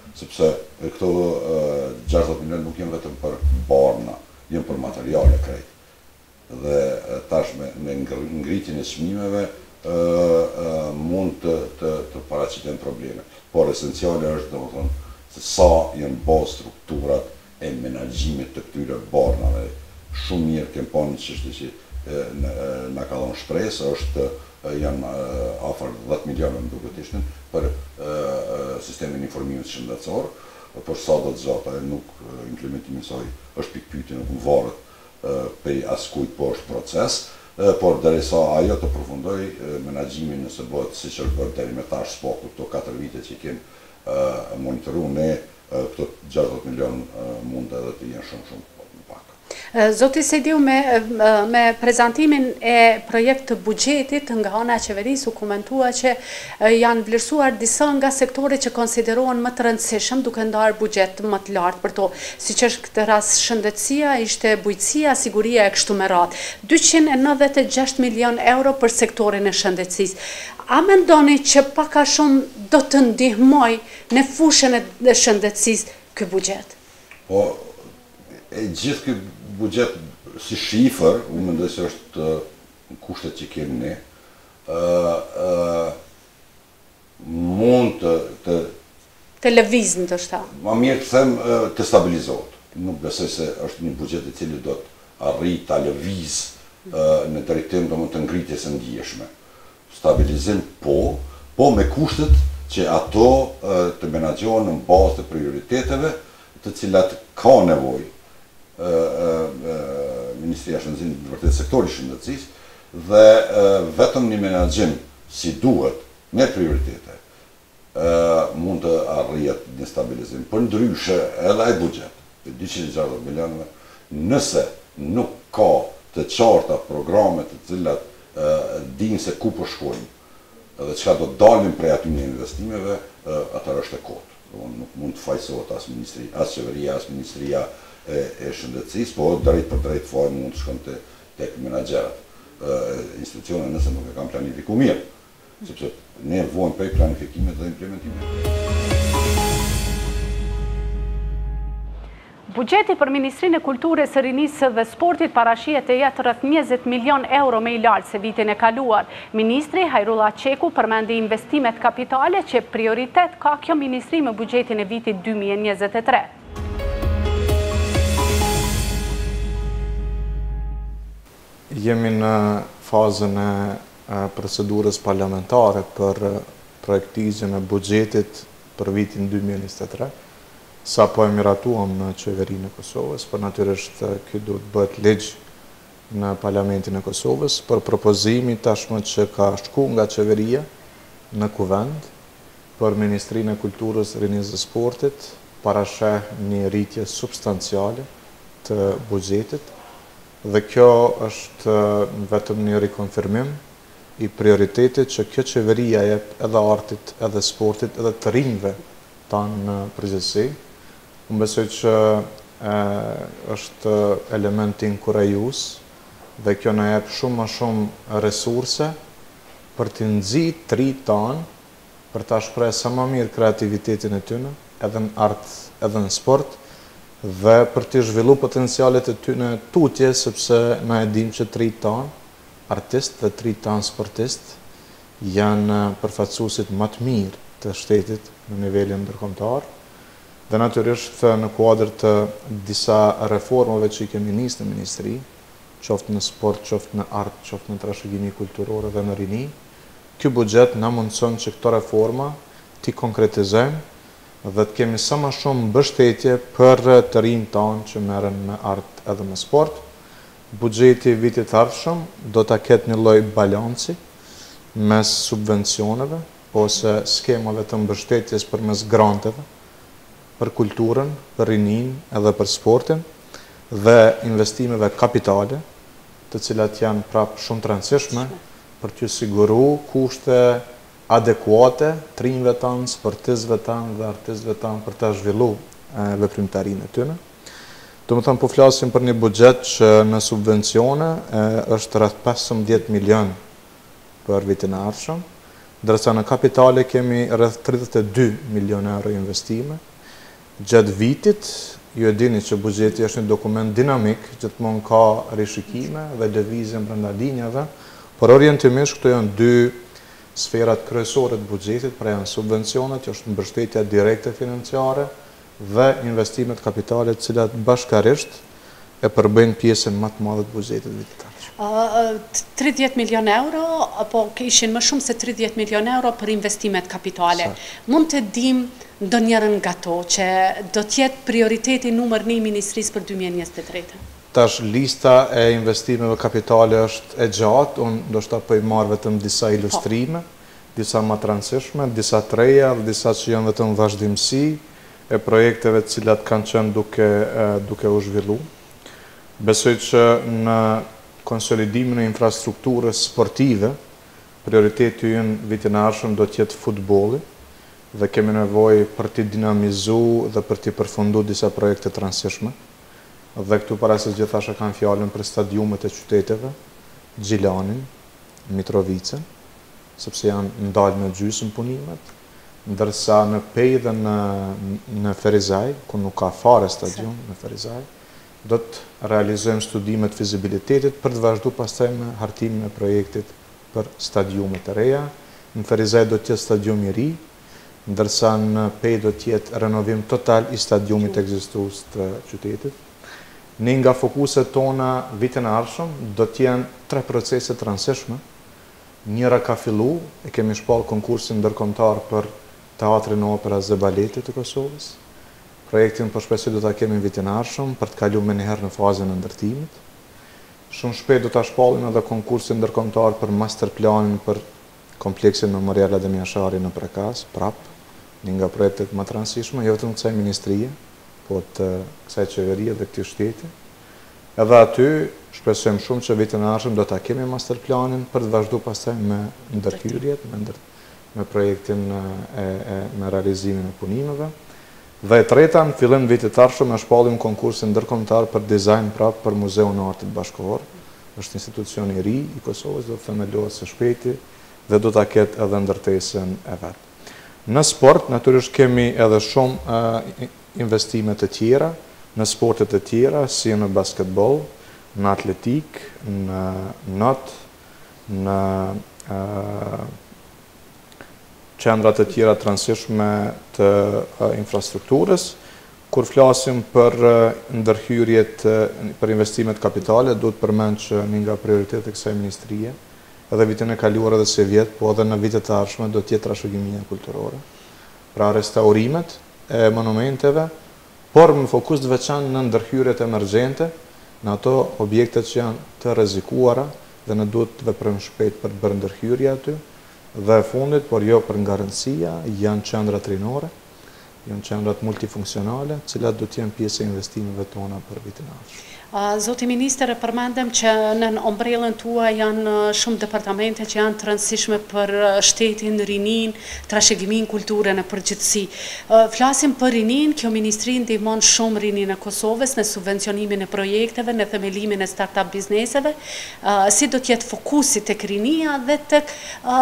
sepse këto gjashtëdhjetë milion nuk jenë vetëm për barna, jenë për materiale krejt. Dhe tash me, me ngritjen e çmimeve mund të, të, të paraqiten probleme. Por esenciale është domethënë se sa janë bazë strukturat e menaxhimit të këtyre barnave. Shumë mirë kem pa një çështje që na ka dhënë shpresë, është janë afër dhjetë milionë më duket ishin për sistemin informimit shëndetësor, por sa do të zota nuk implementimi i saj është pikë pyetje, nuk varet prej askujt, po është proces, por derisa ajo të përfundoj menaxhimin nëse bëhet siç është bërë deri më tash spo këto katër vite që kemi monitoruar ne, këto gjashtëdhjetë milion mund edhe të jenë shumë shumë pak. Zoti Sediu, me, me prezantimin e projekt të buxhetit nga ana e qeverisë u komentua që janë vlerësuar disa nga sektoret që konsiderohen më të rëndësishëm duke ndarë buxhet më të lartë për to, siç është këtë rast shëndetësia, ishte bujqësia, siguria e kështu me radhë. dyqind e nëntëdhjetë e gjashtë milion euro për sektorin e shëndetësisë. A mendoni që pak a shumë do të ndihmoj në fushën e shëndetësisë ky buxhet? Po, e gjithë ky buxhet si shifër, unë mendoj se është kushtet që kemi ne, uh, uh, mund të, të të lëviznë të shta. Ma mirë të them uh, të stabilizohet. Nuk besoj se është një buxhet i cili do të arrijë ta lëviz uh, në drejtim domethënë të ngritjes së ndjeshme. Stabilizim po, po me kushtet që ato uh, të menaxhohen në bazë të prioriteteve të cilat ka nevojë Ministria e Shëndetësisë, vërtet sektori i shëndetësisë, dhe vetëm një menaxhim si duhet me prioritete mund të arrihet një stabilizim. Për ndryshe edhe ai buxhet, dyqind e gjashtëdhjetë milionëve, nëse nuk ka të qarta programe të cilat dinë se ku po shkojnë dhe çka do të dalin prej atyre investimeve, atëherë është e kotë. Nuk mund të fajsohet as ministri, as qeveria, as ministria e, e shëndetësisë, po drejt për drejt fajin mund të shkon te tek menaxherët. Institucionet nëse nuk e kanë planifikuar mirë, sepse ne vojmë prej planifikimit dhe implementimit. Buxheti për Ministrinë e Kulturës, së Rinisë dhe Sportit parashihet të jetë rreth njëzet milion euro më i lartë se vitin e kaluar. Ministri Hajrullah Qeku përmendi investimet kapitale që prioritet ka kjo ministri me buxhetin e vitit dy mijë e njëzet e tre. Jemi në fazën e procedurës parlamentare për projektizën e buxhetit për vitin dy mijë e njëzet e tre. Sa po e miratuam në qeverinë e Kosovës, për natyrisht kjo duhet bëhet ligj në Parlamentin e Kosovës, për propozimi tashmë që ka shku nga qeveria në kuvend, për Ministrinë e Kulturës, Rinisë dhe Sportit, parasheh një rritje substanciale të buxhetit, dhe kjo është vetëm një rikonfirmim i prioritetit që kjo qeveria jep edhe artit, edhe sportit, edhe të rinjve tanë në përgjithësi. Unë besoj që e, është element inkurajues dhe kjo na jep shumë më shumë resurse për të nxit të rinjt tanë, për ta shprehë sa më mirë kreativitetin e tyre, edhe në art, edhe në sport, dhe për të zhvillu potencialet e tyre tutje, sepse na e dim që të rinjt tanë, artist dhe të rinjt tanë sportist, janë përfaqësuesit më të mirë të shtetit në nivelin ndërkombëtar. Dhe natyrisht në kuadër të disa reformave që i kemi nisë në ministri, qoftë në sport, qoftë në art, qoftë në trashëgimi kulturore dhe në rini, ky buxhet na mundson që këto reforma t'i konkretizojmë dhe të kemi sa më shumë mbështetje për të rinjt tanë që merren me art edhe me sport. Buxheti i vitit të ardhshëm do ta ketë një lloj balanci mes subvencioneve ose skemave të mbështetjes përmes granteve për kulturën, për rinin edhe për sportin dhe investimeve kapitale, të cilat janë prapë shumë të rëndësishme për të siguru kushte adekuate të rinjve tanë, sportistëve tanë dhe artistëve tanë për të zhvillu veprimtarinë e tyre. Do të thënë po flasim për një buxhet që në subvencione e, është rreth pesëmbëdhjetë milion për vitin e ardhshëm, ndërsa në kapitale kemi rreth tridhjetë e dy milion euro investime. Gjatë vitit, ju e dini që buxheti është një dokument dinamik, gjithmonë ka rishikime dhe lëvizje brenda linjave, por orientimisht këto janë dy sferat kryesore të buxhetit, pra janë subvencionet, që është mbështetja direkte financiare dhe investimet kapitale, të cilat bashkarisht e përbëjnë pjesën më të madhe të buxhetit vitit. tridhjetë milion euro, apo ishin më shumë se tridhjetë milion euro për investimet kapitale. Mund të dim ndonjërin nga to që do tjetë prioriteti numër një i Ministrisë për dy mijë e njëzet e tretë? Tash lista e investimeve kapitale është e gjatë, unë do shta për i marrë vetëm disa ilustrime, disa më të rëndësishme, disa të reja dhe disa që janë vetëm vazhdimsi e projekteve të cilat kanë qenë duke, duke u zhvillu. Besoj që në konsolidimin e infrastrukturës sportive, prioriteti ynë vitin e ardhshëm do të jetë futbolli dhe kemi nevojë për t'i dinamizu dhe për t'i përfundu disa projekte të rëndësishme. Dhe këtu para se gjithashtu kanë fjalën për stadiumet e qyteteve, Gjilanin, Mitrovicën, sepse janë ndalë në gjysmë punimet, ndërsa në Pej dhe në, në Ferizaj, ku nuk ka fare stadium në Ferizaj, do të realizojmë studimet fizibilitetit për të vazhdu pastaj me hartimin e projektit për stadiumet e reja. Në Ferizaj do të jetë stadium i ri, ndërsa në Pej do të jetë renovim total i stadiumit ekzistues të qytetit. Një nga fokuset tona vitin e ardhshëm do të jenë tre procese të rëndësishme. Njëra ka fillu, e kemi shpall konkursin ndërkombëtar për Teatrin e Operës dhe Baletit të Kosovës. Projektin për shpresoj do ta kemi vitin e ardhshëm për të kaluar më njëherë në fazën e ndërtimit. Shumë shpejt do ta shpallim edhe konkursin ndërkombëtar për masterplanin për kompleksin memorial Adem Jashari në Prekas, prap, një nga projektet më të rëndësishme, jo vetëm kësaj ministrie, po të kësaj qeverie dhe këtij shteti. Edhe aty shpresojmë shumë që vitin e ardhshëm do ta kemi masterplanin për të vazhduar pastaj me ndërhyrjet, me ndër, me projektin e, e me realizimin e punimeve. Dhe e treta, në fillim vitit të ardhshëm e shpallim konkursin ndërkombëtar për dizajn prap për Muzeun e Artit Bashkëkor. Është institucion i ri i Kosovës, do të themelohet së shpejti dhe do ta ketë edhe ndërtesën e vet. Në sport, natyrisht kemi edhe shumë uh, investime të tjera, në sportet të tjera, si në basketbol, në atletik, në not, në uh, qendrat të tjera të rëndësishme të uh, infrastrukturës. Kur flasim për uh, ndërhyrjet, uh, për investimet kapitale, duhet përmend që një nga prioritetet e kësaj ministrie, edhe vitin e kaluar edhe se vjet, po edhe në vitet të ardhshme do të jetë trashëgimia kulturore. Pra restaurimet e monumenteve, por me fokus të veçantë në ndërhyrjet emergjente, në ato objektet që janë të rrezikuara dhe ne duhet të veprojmë shpejt për të bërë ndërhyrje aty. Dhe e fundit, por jo për nga rëndësia, janë qendrat rinore, janë qendrat multifunksionale, cilat do të jenë pjesë e investimeve tona për vitin e ardhshëm. Zoti Minister, e përmendem që në ombrellën tua janë shumë departamente që janë të rëndësishme për shtetin, rinin, trashëgimin, kulturën e përgjithësi. Flasim për rinin, kjo ministri ndihmon shumë rinin e Kosovës në subvencionimin e projekteve, në themelimin e start-up bizneseve, si do të jetë fokusi tek rinia dhe tek,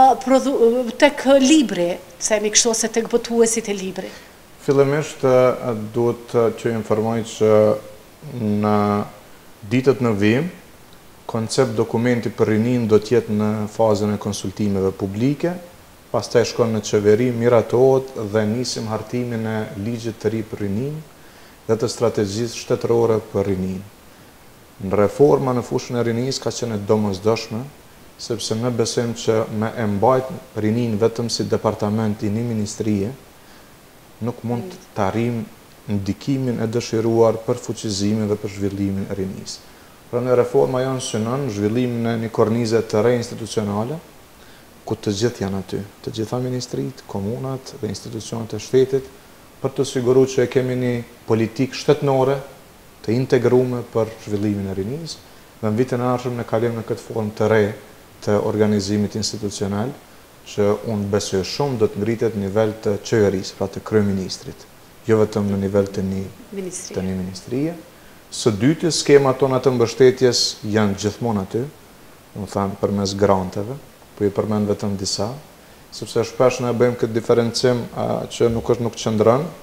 tek libri, se mi kështu se tek botuesit e libri. Fillimisht duhet që informoj që në ditët në vim, koncept dokumenti për rinin do tjetë në fazën e konsultimeve publike, pastaj shkon në qeveri, miratohet dhe nisim hartimin e ligjit të ri për rinin dhe të strategjisë shtetërore për rinin. Në reforma në fushën e rinis ka qenë domosdoshme, sepse ne besojmë që me e mbajt rinin vetëm si departament i një ministrie, nuk mund të arrim ndikimin e dëshiruar për fuqizimin dhe për zhvillimin e rinis. Pra në reforma janë synon zhvillimin e një kornize të re institucionale, ku të gjithë janë aty, të gjitha ministrit, komunat dhe institucionet e shtetit, për të siguru që e kemi një politik shtetnore të integrume për zhvillimin e rinis, dhe në vitin e ardhshëm ne kalim në këtë formë të re të organizimit institucional, që unë besoj shumë do të ngritet nivel të qeverisë, pra të kryeministrit, jo vetëm në nivel të një ministrie. Një ministrie. Së dyti, skema tona të mbështetjes janë gjithmonë aty, më thanë përmes granteve, po i përmend vetëm disa, sepse shpesh ne bëjmë këtë diferencim a, që nuk është nuk qëndron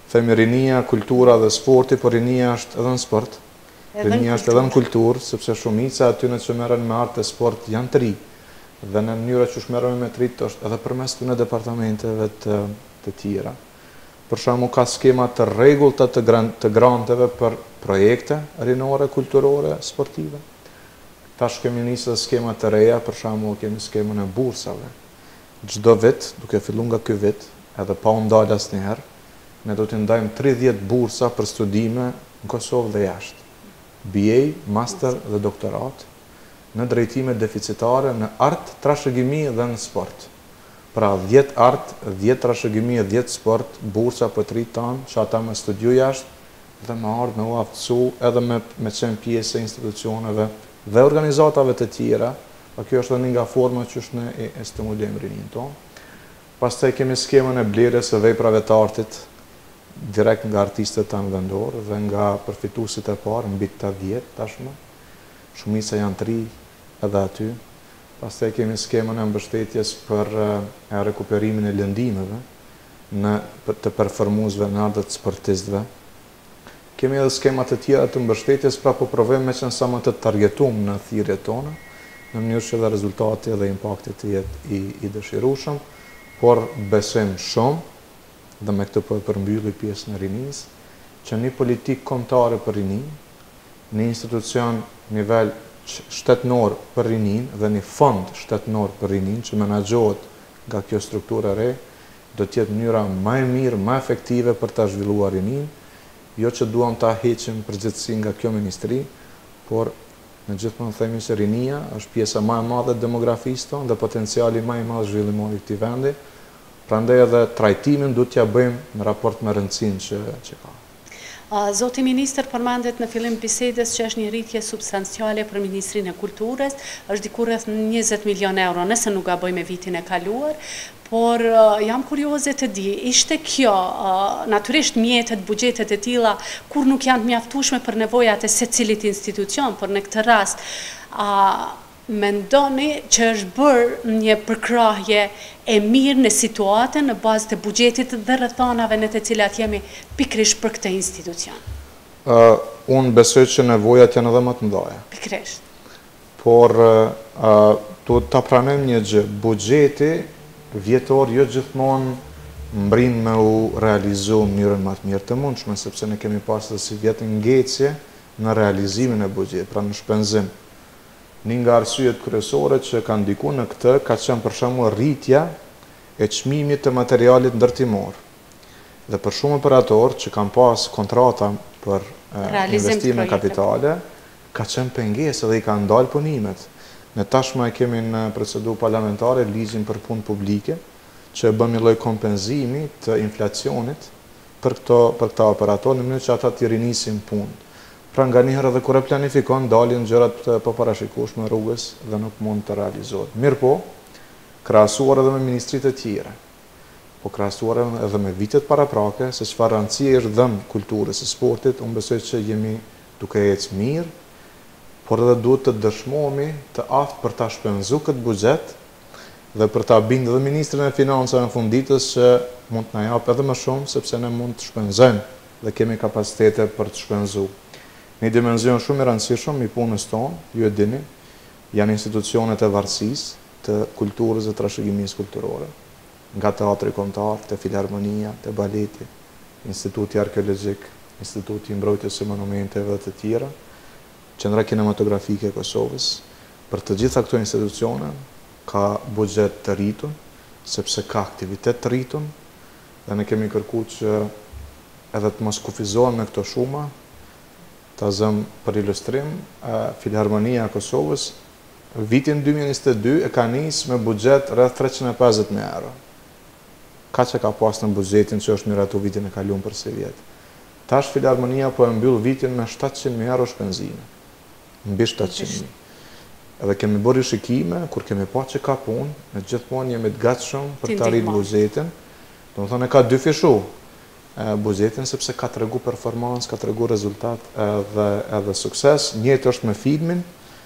themi rinia, kultura dhe sporti, por rinia është edhe në sport. Rinia është edhe në kulturë, sepse shumica atyne që merren me art e sport janë të ri. Dhe në mënyra që shmerremi me të rit është edhe përmes këtyre departamenteve të, të tjera. Për shembull ka skema të rregullta të, të granteve për projekte rinore, kulturore, sportive. Tash kemi nisë skema të reja, për shembull kemi skemën e bursave. Çdo vit, duke filluar nga ky vit, edhe pa u ndalë asnjëherë, ne do të ndajmë tridhjetë bursa për studime në Kosovë dhe jashtë. B A, master dhe doktorat, në drejtime deficitare në art, trashëgimi dhe në sport. Pra dhjetë art, dhjetë trashëgimi dhe dhjetë sport, bursa për të rritë tanë, që ata me studiu jashtë dhe me ardhë me u aftësu edhe me, me qenë pjesë e institucioneve dhe organizatave të tjera, pa kjo është dhe një nga forma që është ne e, e stimulojmë rinin tonë. Pastaj kemi skemën e blerjes së veprave të artit, direkt nga artistët tanë vendorë dhe nga përfituesit e parë, mbi tetëdhjetë tashmë. Shumica janë të ri edhe aty. Pastaj kemi skemën e mbështetjes për e rekuperimin e lëndimeve në të performuesve në ardhët sportistëve. Kemi edhe skemat të tjera të mbështetjes, pra po provojmë me qenë sa më të targetuar në thirrjet tona, në mënyrë që dhe rezultati dhe impakti të jetë i, i dëshirueshëm, por besojmë shumë dhe me këtë po e përmbylli pjesën e rinisë, që një politikë kombëtare për rinin, një institucion nivel shtetënor për rinin dhe një fond shtetënor për rinin që menaxhohet nga kjo strukturë e re, do të jetë mënyra më e mirë, më efektive për ta zhvilluar rinin, jo që duam ta heqim përgjithësi nga kjo ministri, por në gjithmonë themi se rinia është pjesa më e madhe e demografisë tonë dhe potenciali më i madh zhvillimor i këtij vendi. Prandaj edhe trajtimin duhet t'ja bëjmë në raport me rëndësinë që, që ka. Zoti Ministër përmendet në fillim bisedës që është një rritje substanciale për Ministrinë e Kulturës, është diku rreth njëzet milion euro, nëse nuk gaboj me vitin e kaluar, por jam kurioze të di, ishte kjo, natyrisht mjetet, buxhetet e tilla, kur nuk janë të mjaftueshme për nevojat e secilit institucion, por në këtë rast, mendoni që është bërë një përkrahje e mirë në situatën në bazë të buxhetit dhe rrethanave në të cilat jemi pikrisht për këtë institucion? Uh, unë besoj që nevojat janë edhe më të mëdha. Pikrisht. Por uh, duhet ta pranojmë një gjë, buxheti vjetor jo gjithmonë mbrin me u realizu në mënyrën më të mirë të mundshme, sepse ne kemi pasur si vjetë ngecje në realizimin e buxhetit, pra në shpenzim. Një nga arsyet kryesore që kanë ndikuar në këtë ka qenë për shembull rritja e çmimit të materialit ndërtimor. Dhe për shumë operatorë që kanë pas kontrata për investime kapitale, ka qenë pengesë dhe i kanë ndalë punimet. Ne tashmë e kemi në procedurë parlamentare ligjin për punë publike, që e bën një lloj kompenzimi të inflacionit për këto për këta operatorë në mënyrë që ata të rinisin punë. Pra nga njëherë edhe kur e planifikon, dalin gjërat të paparashikueshme rrugës dhe nuk mund të realizohet. Mirë po, krahasuar edhe me ministritë e tjera, po krahasuar edhe me vitet paraprake, se çfarë rëndësie është dhënë kulturës së sportit, unë besoj që jemi duke ecë mirë, por edhe duhet të dëshmohemi të aftë për ta shpenzuar këtë buxhet dhe për ta bindur edhe ministrin e financave në fund ditës që mund të na japë edhe më shumë, sepse ne mund të shpenzojmë dhe kemi kapacitete për të shpenzuar. Një dimenzion shumë i rëndësishëm i punës tonë, ju e dini, janë institucionet e varësisë, të kulturës dhe trashëgimisë kulturore, nga teatri kombëtar, te filharmonia, te baleti, Instituti Arkeologjik, Instituti i Mbrojtjes së Monumenteve dhe të tjera, Qendra Kinematografike e Kosovës. Për të gjitha këto institucione ka buxhet të rritur, sepse ka aktivitet të rritur, dhe ne kemi kërkuar që edhe të mos kufizohen me këto shuma. Ta zëm për ilustrim, Filharmonia e Kosovës vitin dy mijë e njëzet e dy e ka nisë me buxhet rreth treqind e pesëdhjetë mijë euro. Ka që ka pas në buxhetin që është miratu vitin e kaluar për si vjetë. Tash Filharmonia po e mbyll vitin me shtatëqind mijë euro shpenzime. Mbi shtatëqind mijë. Edhe kemi bërë shikime, kur kemi pa që ka punë, ne gjithmonë jemi të gatshëm për të arritur buxhetin. Domethënë ka dy fishu buxhetin, sepse ka tregu performancë, ka tregu rezultat edhe, edhe sukses. Njëjtë është me filmin,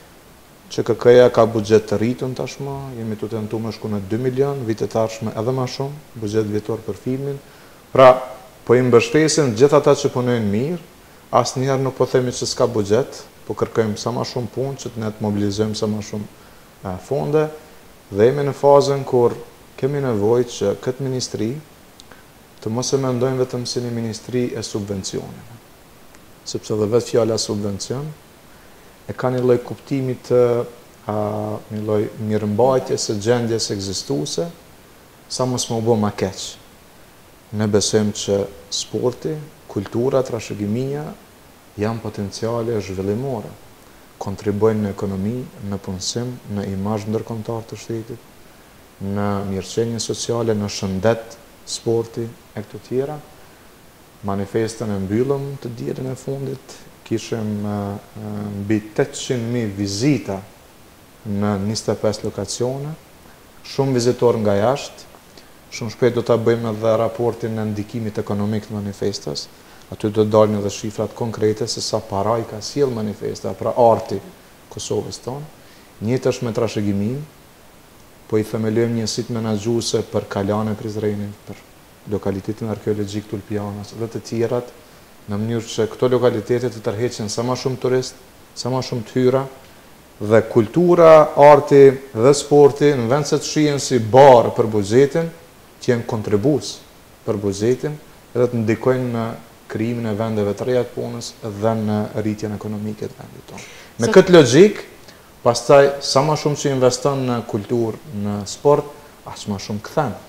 që K K-ja ka buxhet të rritur tashmë, jemi të tentuar me shku në dy milion, vitet e ardhshme edhe më shumë, buxhet vjetor për filmin. Pra, po i mbështesim gjithë ata që punojnë mirë, asnjëherë nuk po themi që s'ka buxhet, po kërkojmë sa më shumë punë që ne të mobilizojmë sa më shumë fonde dhe jemi në fazën kur kemi nevojë që këtë ministri të mos e mendojmë vetëm si një ministri e subvencioneve. Sepse dhe vetë fjala subvencion e ka një lloj kuptimi të a, një lloj mirëmbajtjes së gjendjes ekzistuese, sa mos më bë më keq. Ne besojmë që sporti, kultura, trashëgimia janë potenciale zhvillimore, kontribuojnë në ekonomi, në punësim, në imazh ndërkombëtar të shtetit, në mirëqenie sociale, në shëndet, sporti e këto tjera. Manifestën e mbyllëm të dielën e fundit, kishim mbi tetëqind mijë vizita në njëzet e pesë lokacione, shumë vizitorë nga jashtë. Shumë shpejt do ta bëjmë edhe raportin e ndikimit ekonomik të manifestës. Aty do të dalin edhe shifrat konkrete se sa para i ka sjell manifesta, pra arti Kosovës tonë. Njëjtë është me trashëgimin, po i themelojmë njësitë menaxhuese për Kalan e Prizrenit, për lokalitetin arkeologjik Tulpianas dhe të tjerat, në mënyrë që këto lokalitete të tërheqin sa më shumë turist, sa më shumë të hyra, dhe kultura, arti dhe sporti në vend se të shihen si barë për buxhetin, që janë kontribues për buxhetin dhe të ndikojnë në krijimin e vendeve të reja të punës dhe në rritjen ekonomike të vendit tonë. Me këtë logjik, pastaj sa më shumë që investon në kulturë, në sport, aq më shumë kthen.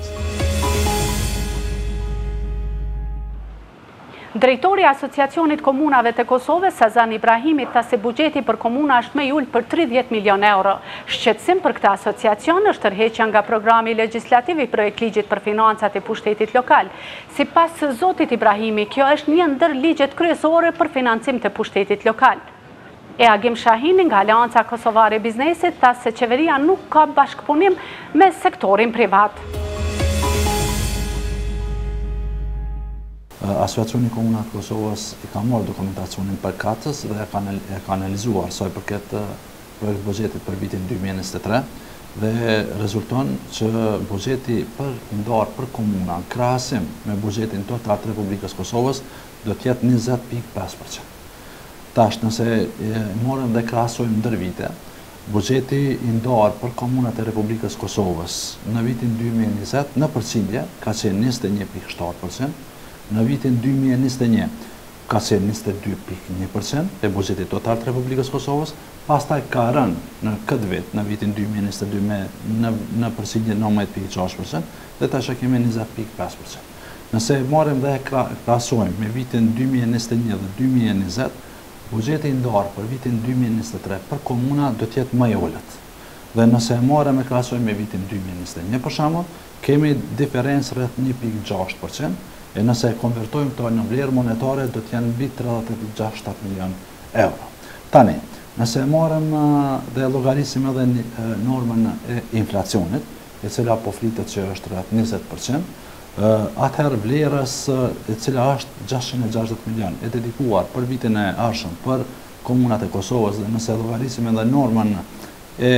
Drejtori i Asociacionit Komunave të Kosovës, Sazan Ibrahimi, tha se buxheti për komuna është më i ulët për tridhjetë milion euro. Shqetësim për këtë asociacion është tërheqja nga programi legjislativ i projekt ligjit për financat e pushtetit lokal. Sipas zotit Ibrahimi, kjo është një ndër ligjet kryesore për financim të pushtetit lokal. E Agim Shahini nga Aleanca Kosovare e Biznesit tha se qeveria nuk ka bashkëpunim me sektorin privat. Asociacioni Komunat të Kosovës i ka marrë dokumentacionin përkatës dhe e ka analizuar sa i përket projekt buxhetit për vitin dy mijë e njëzet e tre dhe rezulton që buxheti për ndarë për komuna në krahasim me buxhetin total të Republikës Kosovës do të jetë njëzet pikë pesë përqind. Tash nëse morëm dhe krahasojmë ndër vite, buxheti i ndarë për komunat e Republikës Kosovës në vitin dy mijë e njëzet në përqindje ka qenë njëzet e një pikë shtatë përqind. Në vitin dy mijë e njëzet e një ka qenë njëzet e dy pikë një përqind e buxhetit total të Republikës Kosovës, pastaj ka rënë në këtë vit, në vitin dy mijë e njëzet e dy me në, në përqindje nëntëmbëdhjetë pikë gjashtë përqind dhe tash kemi njëzet pikë pesë përqind. Nëse marrim dhe krahasojmë me vitin dy mijë e njëzet e një dhe dy mijë e njëzet, buxheti i ndarë për vitin dy mijë e njëzet e tre për komuna do të jetë më i ulët. Dhe nëse marrim e krahasojmë me vitin dy mijë e njëzet e një për shembull, kemi diferencë rreth një pikë gjashtë përqind. E nëse konvertojmë këto në vlerë monetare, do të janë mbi tridhjetë e gjashtë shtatë milion euro. Tani, nëse marrim dhe llogarisim edhe normën e inflacionit, e cila po flitet që është rreth njëzet përqind, atëherë vlerës e cila është gjashtëqind e gjashtëdhjetë milion e dedikuar për vitin e ardhshëm për komunat e Kosovës dhe nëse llogarisim edhe normën e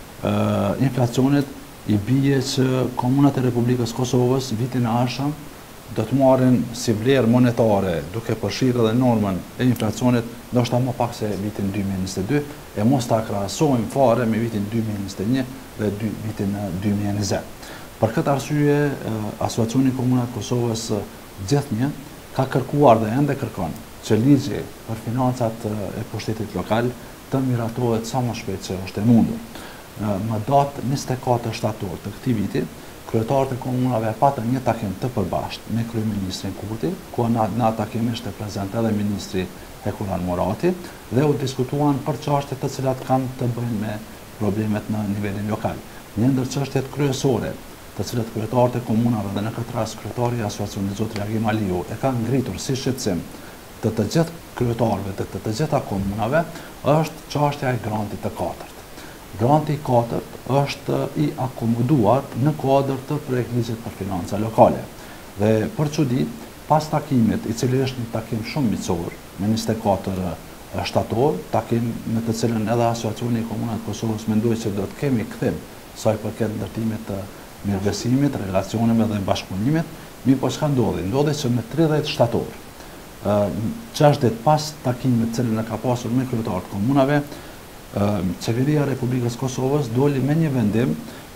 inflacionit, i bie që komunat e Republikës Kosovës vitin e ardhshëm do të marrin si vlerë monetare duke përfshirë edhe normën e inflacionit ndoshta më pak se vitin dy mijë e njëzet e dy e mos ta krahasojmë fare me vitin dy mijë e njëzet e një dhe vitin dy mijë e njëzet. Për këtë arsye, Asociacioni Komunat të Kosovës gjithnjë ka kërkuar dhe ende kërkon që ligji për financat e pushtetit lokal të miratohet sa më shpejt që është e mundur. Më datë njëzet e katër shtator të këtij viti, kryetarët e komunave patën një takim të përbashkët me kryeministrin Kurti, ku në takim ishte prezent edhe ministri Hekuran Murati, dhe u diskutuan për çështjet të cilat kanë të bëjnë me problemet në nivelin lokal. Një ndër çështjet kryesore, të cilat kryetarët e komunave dhe në këtë rast kryetari i asociacionit zoti Agim Aliu e kanë ngritur si shqetësim të të gjithë kryetarëve të të, të gjitha komunave, është çështja e grantit të katërt. Granti i katërt është i akomoduar në kuadër të projektligjit për financa lokale. Dhe për çudi, pas takimit, i cili është një takim shumë miqësor, me njëzet e katër shtator, takim në të cilën edhe Asociacioni i Komunave të Kosovës mendoi se do të kemi kthim sa i përket ndërtimit të mirëbesimit, relacioneve dhe bashkëpunimit, Mi po çka ndodhi? Ndodhi që me tridhjetë shtator, gjashtëdhjetë ditë pas takimit të cilin e ka pasur me kryetarët komunave, Qeveria e Republikës Kosovës doli me një vendim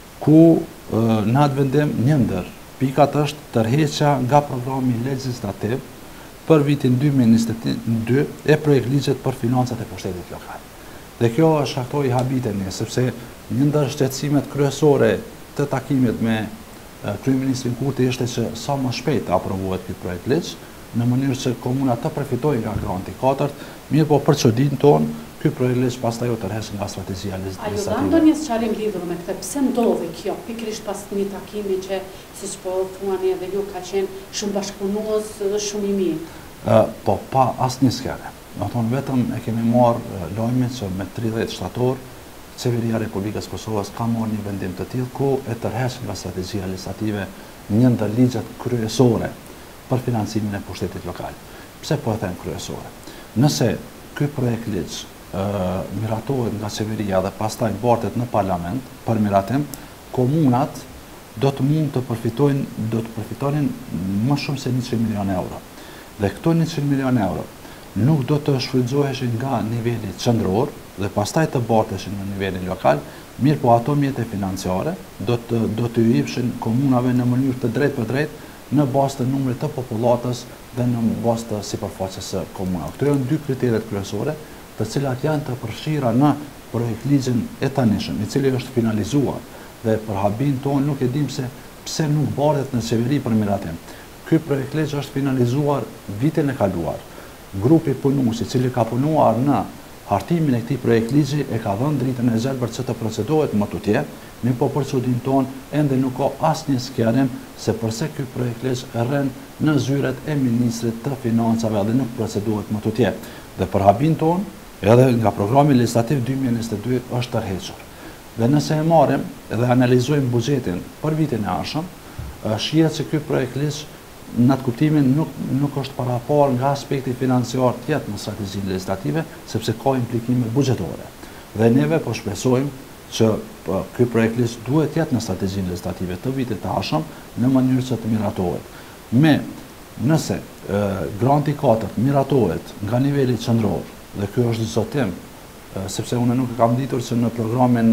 ku në atë vendim një ndër pikat është tërheqja nga programi legislativ për vitin dy mijë e njëzet e dy e projekt ligjet për financat e pushtetit lokal. Dhe kjo është ato i habiteni, sepse një ndër shqetësimet kryesore të takimit me kryeministrin Kurti ishte që sa më shpejt aprovohet ky projekt ligj, në mënyrë që komuna të përfitojë nga granti katërt, mirë po për çuditën tonë, ky projekt ligj pastaj u tërheq nga strategjia legislative. A ju dha ndonjë sqarim lidhur me këtë? Pse ndodhi kjo? Pikërisht pas një takimi që, siç po thuani edhe ju, ka qenë shumë bashkëpunues dhe shumë i mirë. Po pa asnjë skeme. Do të thonë vetëm e kemi marrë lajmin që me tridhjetë shtator Qeveria e Republikës Kosovës ka marrë një vendim të tillë ku e tërheq nga strategjia legislative një ndër ligjet kryesore për financimin e pushtetit lokal. Pse po e them kryesore? Nëse ky projekt ligj miratohet nga qeveria dhe pastaj bartet në parlament për miratim, komunat do të mund të përfitojnë, do të përfitonin më shumë se njëqind milion euro. Dhe këto njëqind milion euro nuk do të shfrytëzoheshin nga niveli qendror dhe pastaj të barteshin në nivelin lokal, mirë po ato mjete financiare do të do të jepshin komunave në mënyrë të drejtë për drejtë në bazë të numrit të popullatës dhe në bazë të sipërfaqes së komunave. Këto janë dy kriteret kryesore, të cilat janë të përfshira në projekt ligjin e tanishëm, i cili është finalizuar dhe për habin tonë nuk e dim se pse nuk bartet në qeveri për miratim. Ky projekt ligj është finalizuar vitin e kaluar. Grupi punues i cili ka punuar në hartimin e këtij projekt ligji e ka dhënë dritën e gjelbër që të procedohet më tutje, mirë po për çuditën tonë ende nuk ka asnjë sqarim se përse ky projekt ligj rren në zyret e ministrit të financave dhe nuk procedohet më tutje. Dhe për habin tonë edhe nga programi legislativ dy mijë e njëzet e dy është tërhequr. Dhe nëse e marrim dhe analizojmë buxhetin për vitin e ardhshëm, shihet se ky projekt ligj në atë kuptimin nuk nuk është parapar nga aspekti financiar tjetër në strategjinë legislative, sepse ka implikime buxhetore. Dhe neve po shpresojmë që ky projekt ligj duhet të jetë në strategjinë legislative të vitit të ardhshëm në mënyrë që të miratohet. Me nëse granti katërt miratohet nga niveli qendror, dhe kjo është zotim, sepse unë nuk e kam ditur që në programin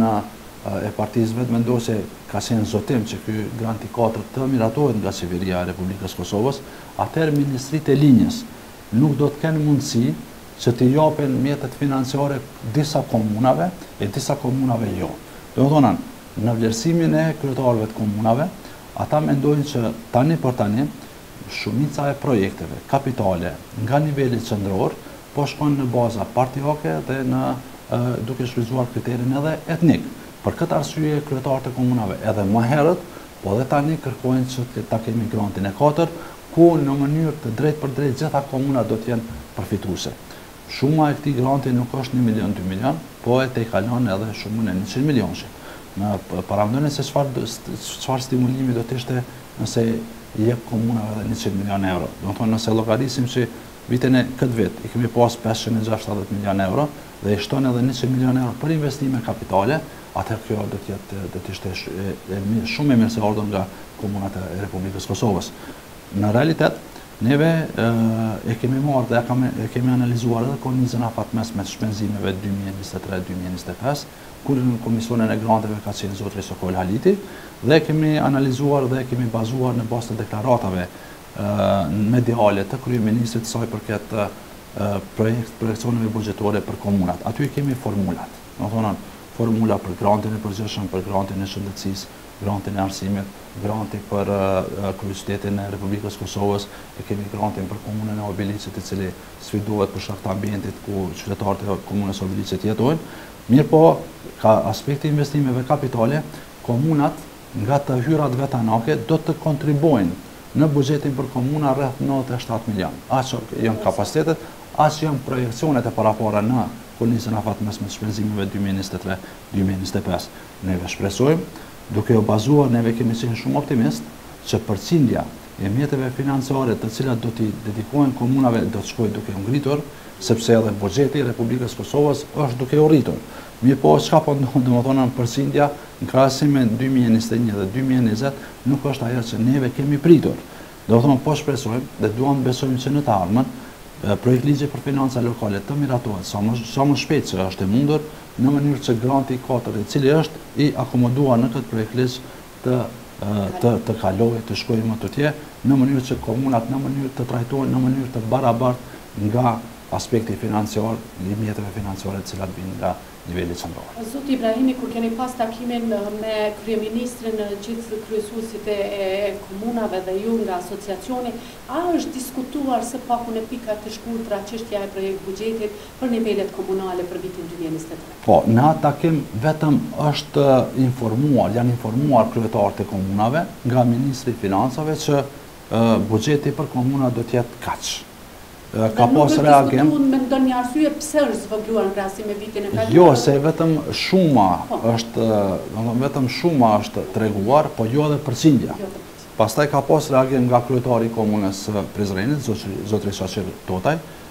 e partisë vetë mendoj se ka qenë zotim që ky granti katërt të miratohet nga Qeveria e Republikës Kosovës, atëherë ministritë e linjës nuk do të kenë mundësi që të japen mjetet financiare disa komunave e disa komunave jo. Do të thonë, në vlerësimin e kryetarëve të komunave, ata mendojnë që tani për tani shumica e projekteve kapitale nga niveli qendror po shkon në baza partijake dhe në duke shfrytzuar kriterin edhe etnik. Për këtë arsye kryetarët e komunave edhe më herët, po edhe tani kërkojnë që ta kemi grantin e katërt, ku në mënyrë të drejtë për drejtë gjitha komunat do të jenë përfituese. Shuma e këtij granti nuk është një milion, dy milion, po e tejkalon edhe shumën e njëqind milionshit. Në paramendojnë se çfarë çfarë stimulimi do të ishte nëse jep komunave edhe njëqind milion euro. Do të thonë nëse llogarisim që vitin e këtë vit i kemi pas pesëqind e gjashtëdhjetë milion euro dhe i shton edhe njëqind milion euro për investime kapitale, atëherë kjo do të jetë do të ishte shumë e mirë se ardhur nga komunat e Republikës Kosovës. Në realitet, neve e kemi marrë dhe e kemi analizuar edhe kornizën afatmes me shpenzimeve dy mijë e njëzet e tre dy mijë e njëzet e pesë, kur në komisionin e granteve ka qenë zotri Sokol Haliti, dhe kemi analizuar dhe kemi bazuar në bazë të deklaratave mediale të kryeministrit saj përket projekt, projekcioneve buxhetore për komunat. Aty kemi formulat. Do të thonë formula për grantin e përgjithshëm, për grantin e shëndetësisë, grantin e arsimit, granti për kryeqytetin e Republikës Kosovës, e kemi grantin për komunën e Obilicit, i cili sfidohet për shkak të ambientit ku qytetarët e komunës Obilicit jetojnë. Mirë po, ka aspekti investimeve kapitale, komunat nga të hyrat vetanake do të kontribuojnë në buxhetin për komuna rreth nëntëdhjetë e shtatë milion. Aq janë kapacitetet, aq janë projekcionet e parapara në kornizën afatmes me shpenzimeve dy mijë e njëzet e tre dy mijë e njëzet e pesë. Neve shpresojmë, duke u bazuar, neve kemi qenë shumë optimist që përqindja e mjeteve financiare të cilat do t'i dedikohen komunave do të shkojë duke u ngritur, sepse edhe buxheti i Republikës Kosovës është duke u rritur. Mirë po, çka po ndodh, domethënë përqindja në krahasim me dy mijë e njëzet e një dhe dy mijë e njëzet nuk është ajo që neve kemi pritur. Do të thonë po shpresojmë dhe duam besojmë që në të ardhmen projekt ligji për financa lokale të miratohet sa më, sa më shpejt që është e mundur në mënyrë që granti katër, i cili është i akomoduar në këtë projekt ligj të të të kalojë, të shkojë më të tje, në mënyrë që komunat në mënyrë të trajtohen në mënyrë të barabartë nga aspekti financiar, limiteve financiare të cilat vijnë nga nivelli qendror. Zoti Ibrahimi, kur keni pas takimin me kryeministrin, gjithë kryesuesit e komunave dhe ju nga asociacioni, a është diskutuar së paku në pika të shkurtra çështja e projekt buxhetit për nivelet komunale për vitin dy mijë e njëzet e tre? Po, në atë takim vetëm është informuar, janë informuar kryetarët e komunave nga Ministri i Financave që buxheti për komuna do të jetë kaq. Ka pas reagim. Nuk me ndonjë arsye pse është zvogëluar në krahasim me vitin e kaluar? Jo, se vetëm shuma është, vetëm shuma është treguar, po jo edhe përqindja. Pastaj ka pas reagim nga kryetari i komunës Prizrenit, zotri Shaqir Totaj,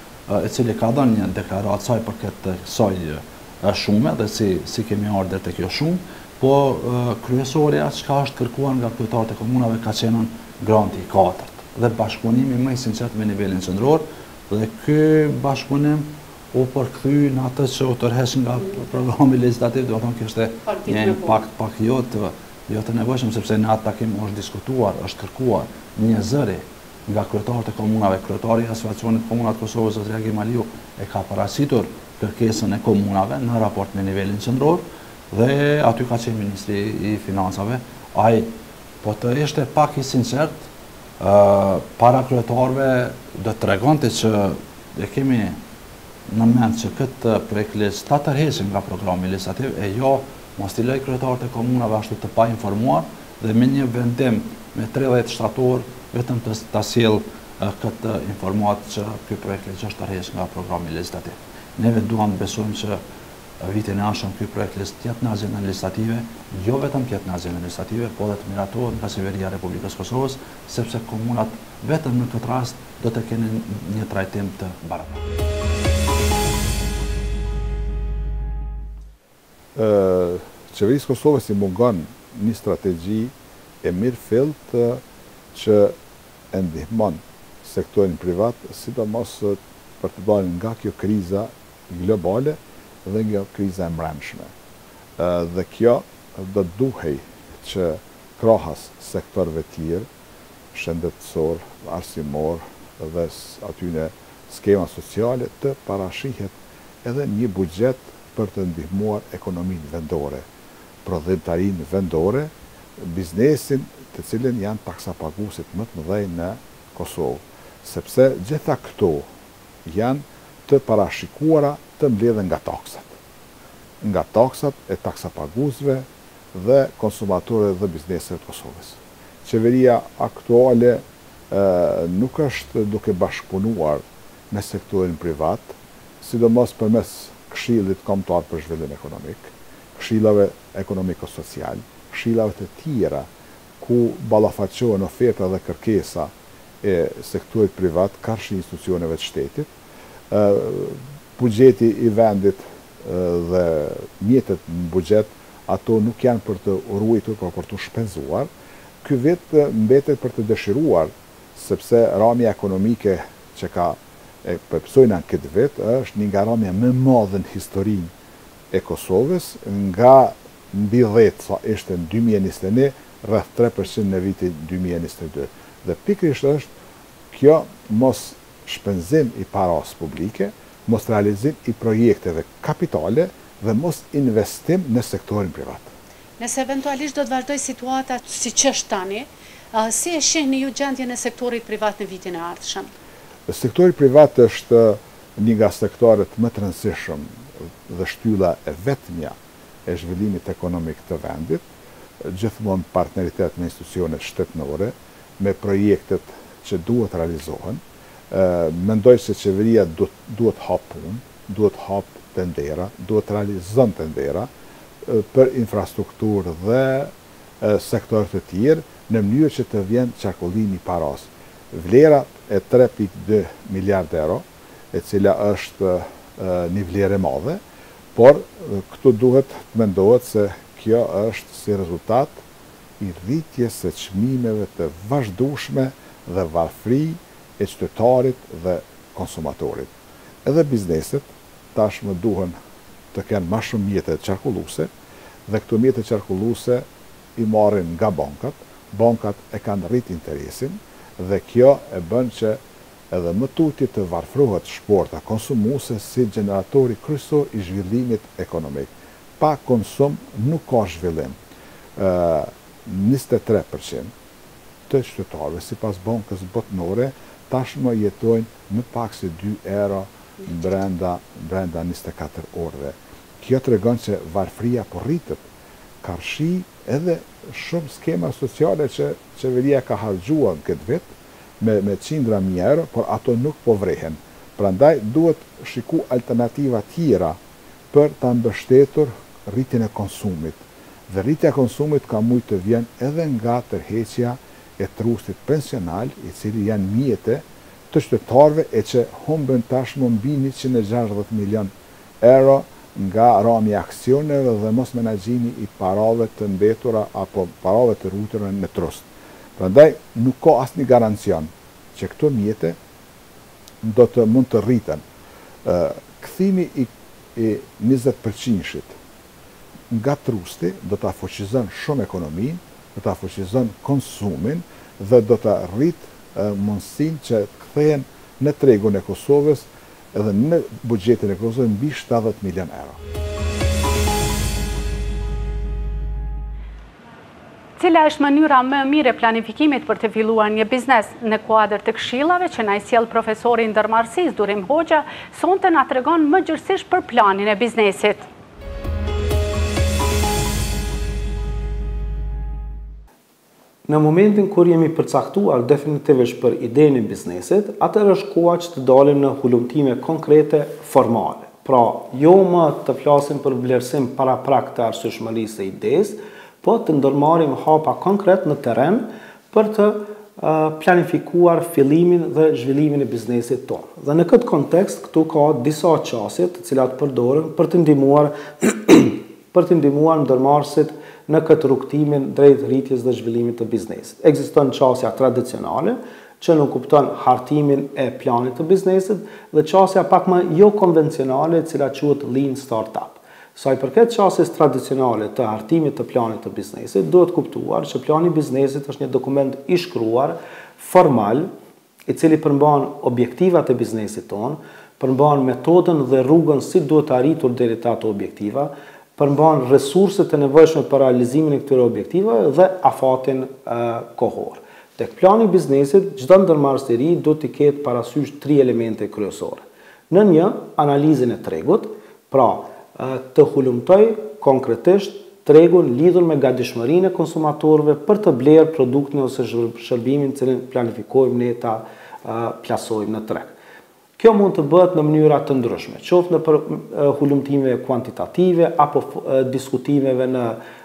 i cili ka dhënë një deklaratë saj për këtë kësaj shume dhe si si kemi ardhur te kjo shumë, po kryesorja çka është kërkuar nga kryetarët e komunave ka qenë granti i katërt dhe bashkëpunimi më i sinqert me nivelin qendror. Dhe ky bashkëpunim u përkthy në atë që u tërheq nga programi legislativ, do të thonë kishte një impakt pak jo të jo të nevojshëm, sepse në atë takim është diskutuar, është kërkuar një zëri nga kryetarët e komunave, kryetari i Asociacionit Komunat Kosovës zotri Agim Aliu e ka paraqitur kërkesën e komunave në raport me nivelin qendror dhe aty ka qenë Ministri i Financave, ai po të ishte pak i sinqert Uh, para kryetarëve do të tregonte që e kemi në mend që këtë projekt ligj ta tërheqim nga programi legislativ e jo mos t'i lej kryetarët e komunave ashtu të pa informuar dhe me një vendim me tridhjetë shtator vetëm të ta sjell uh, këtë informatë që ky projekt ligj është tërhequr nga programi legislativ. Neve duam të besojmë që vitin e ardhshëm ky projekt ligj të jetë në agendën legislative, jo vetëm të jetë në agendën legislative, por dhe të miratohet nga Qeveria e Republikës Kosovës, sepse komunat vetëm në këtë rast do të kenë një trajtim të barabartë. Qeverisë Kosovës i mungon një strategji e mirëfillt që e ndihmon sektorin privat, sidomos për të dalë nga kjo kriza globale dhe nga kriza e mbrëmshme. Dhe kjo do duhej që krahas sektorëve tjerë, shëndetësor, arsimor dhe atyne skema sociale të parashihet edhe një buxhet për të ndihmuar ekonominë vendore, prodhimtarinë vendore, biznesin të cilin janë taksapaguesit më të mëdhenj në Kosovë, sepse gjitha këto janë të parashikuara të mbledhen nga taksat. Nga taksat e taksapaguesve dhe konsumatorëve dhe bizneset të Kosovës. Qeveria aktuale e, nuk është duke bashkëpunuar me sektorin privat, sidomos përmes Këshillit Kombëtar për Zhvillim Ekonomik, këshillave ekonomiko-social, këshillave të tjera ku ballafaqohen oferta dhe kërkesa e sektorit privat karshi institucioneve të shtetit. Buxheti i vendit dhe mjetet në buxhet ato nuk janë për të ruajtur, por për të shpenzuar. Ky vit mbetet për të dëshiruar, sepse ramja ekonomike që ka e përpsojnë në këtë vit është një nga ramja më e madhe në historinë e Kosovës, nga mbi dhjetë sa ishte në dy mijë e njëzet e një, rreth tre përqind në vitin dy mijë e njëzet e dy. Dhe pikërisht është kjo mos shpenzim i paras publike, mos realizim i projekteve kapitale dhe mos investim në sektorin privat. Nëse eventualisht do të vazhdoj situata si që është tani, si e shihni ju gjendjen e sektorit privat në vitin e ardhshëm? Sektori privat është një nga sektorët më të rëndësishëm dhe shtylla e vetmja e zhvillimit ekonomik të vendit, gjithmonë partneritet me institucionet shtetërore, me projektet që duhet realizohen. Mendoj se qeveria duhet hap punë, duhet hap tendera, duhet realizon tendera për infrastrukturë dhe sektorët të tjerë në mënyrë që të vjen qarkullimi i paras. Vlera e tre pikë dy miliard euro, e cila është një vlerë e madhe, por këtu duhet të mendohet se kjo është si rezultat i rritjes së çmimeve të vazhdueshme dhe varfëri e qytetarit dhe konsumatorit. Edhe bizneset tashmë duhen të kenë më shumë mjete qarkulluese dhe këto mjete qarkulluese i marrin nga bankat, bankat e kanë rrit interesin dhe kjo e bën që edhe më tutje të varfrohet shporta konsumuese si generatori kryesor i zhvillimit ekonomik. Pa konsum nuk ka zhvillim. njëzet e tre përqind të qytetarëve sipas bankës botërore tashmë jetojnë më pak se dy euro brenda brenda njëzet e katër orëve. Kjo tregon që varfëria po rritet. Ka rshi edhe shumë skema sociale që qeveria ka harxhuar këtë vit me me qindra mijë euro, por ato nuk po vrehen. Prandaj duhet shiku alternativa tjera për ta mbështetur rritjen e konsumit. Dhe rritja e konsumit ka mujtë të vjen edhe nga tërheqja e trustit pensional, i cili janë mjete të qytetarëve e që humbën tashmë mbi njëqind e gjashtëdhjetë milion euro nga rami aksioneve dhe mos menaxhimi i parave të mbetura apo parave të rutura në trust. Prandaj nuk ka asnjë garancion që këto mjete do të mund të rriten. Kthimi i, i njëzet përqind nga trusti do të fuqizon shumë ekonominë, do të fuqizon konsumin dhe do të rrit mundësinë që të kthehen në tregun e Kosovës edhe në buxhetin e Kosovës mbi shtatëdhjetë milion euro. Cila është mënyra më e mirë e planifikimit për të filluar një biznes në kuadër të këshillave që na i sjell profesori i ndërmarrësisë Durim Hoxha, sonte na tregon më gjërësisht për planin e biznesit. Në momentin kur jemi përcaktuar definitivisht për idenë e biznesit, atër është koha që të dalim në hulumtime konkrete formale. Pra, jo më të flasim për vlerësim para prak të arsyeshmërisë së idesë, po të ndërmarrim hapa konkret në terren për të uh, planifikuar fillimin dhe zhvillimin e biznesit tonë. Dhe në këtë kontekst, këtu ka disa qasje të cilat përdoren për të ndihmuar për të ndihmuar ndërmarrësit në këtë rrugtimin drejt rritjes dhe zhvillimit të biznesit. Ekziston qasja tradicionale, që nuk kupton hartimin e planit të biznesit, dhe qasja pak më jo konvencionale, cila quhet lean startup. Sa i përket qasjes tradicionale të hartimit të planit të biznesit, duhet kuptuar që plani i biznesit është një dokument i shkruar, formal, i cili përmban objektivat e biznesit tonë, përmban metodën dhe rrugën si duhet arritur deri te ato objektiva, përmban resurset e nevojshme për realizimin e këtyre objektivave dhe afatin uh, kohor. Tek plani i biznesit, çdo ndërmarrës i ri duhet të ketë parasysh tre elemente kryesore. Në një, analizën e tregut, pra uh, të hulumtoj konkretisht tregun lidhur me gatishmërinë e konsumatorëve për të blerë produktin ose shërbimin që planifikojmë ne ta uh, plasojmë në treg. Kjo mund të bëhet në mënyra të ndryshme, qoftë në për hulumtime kuantitative apo diskutimeve në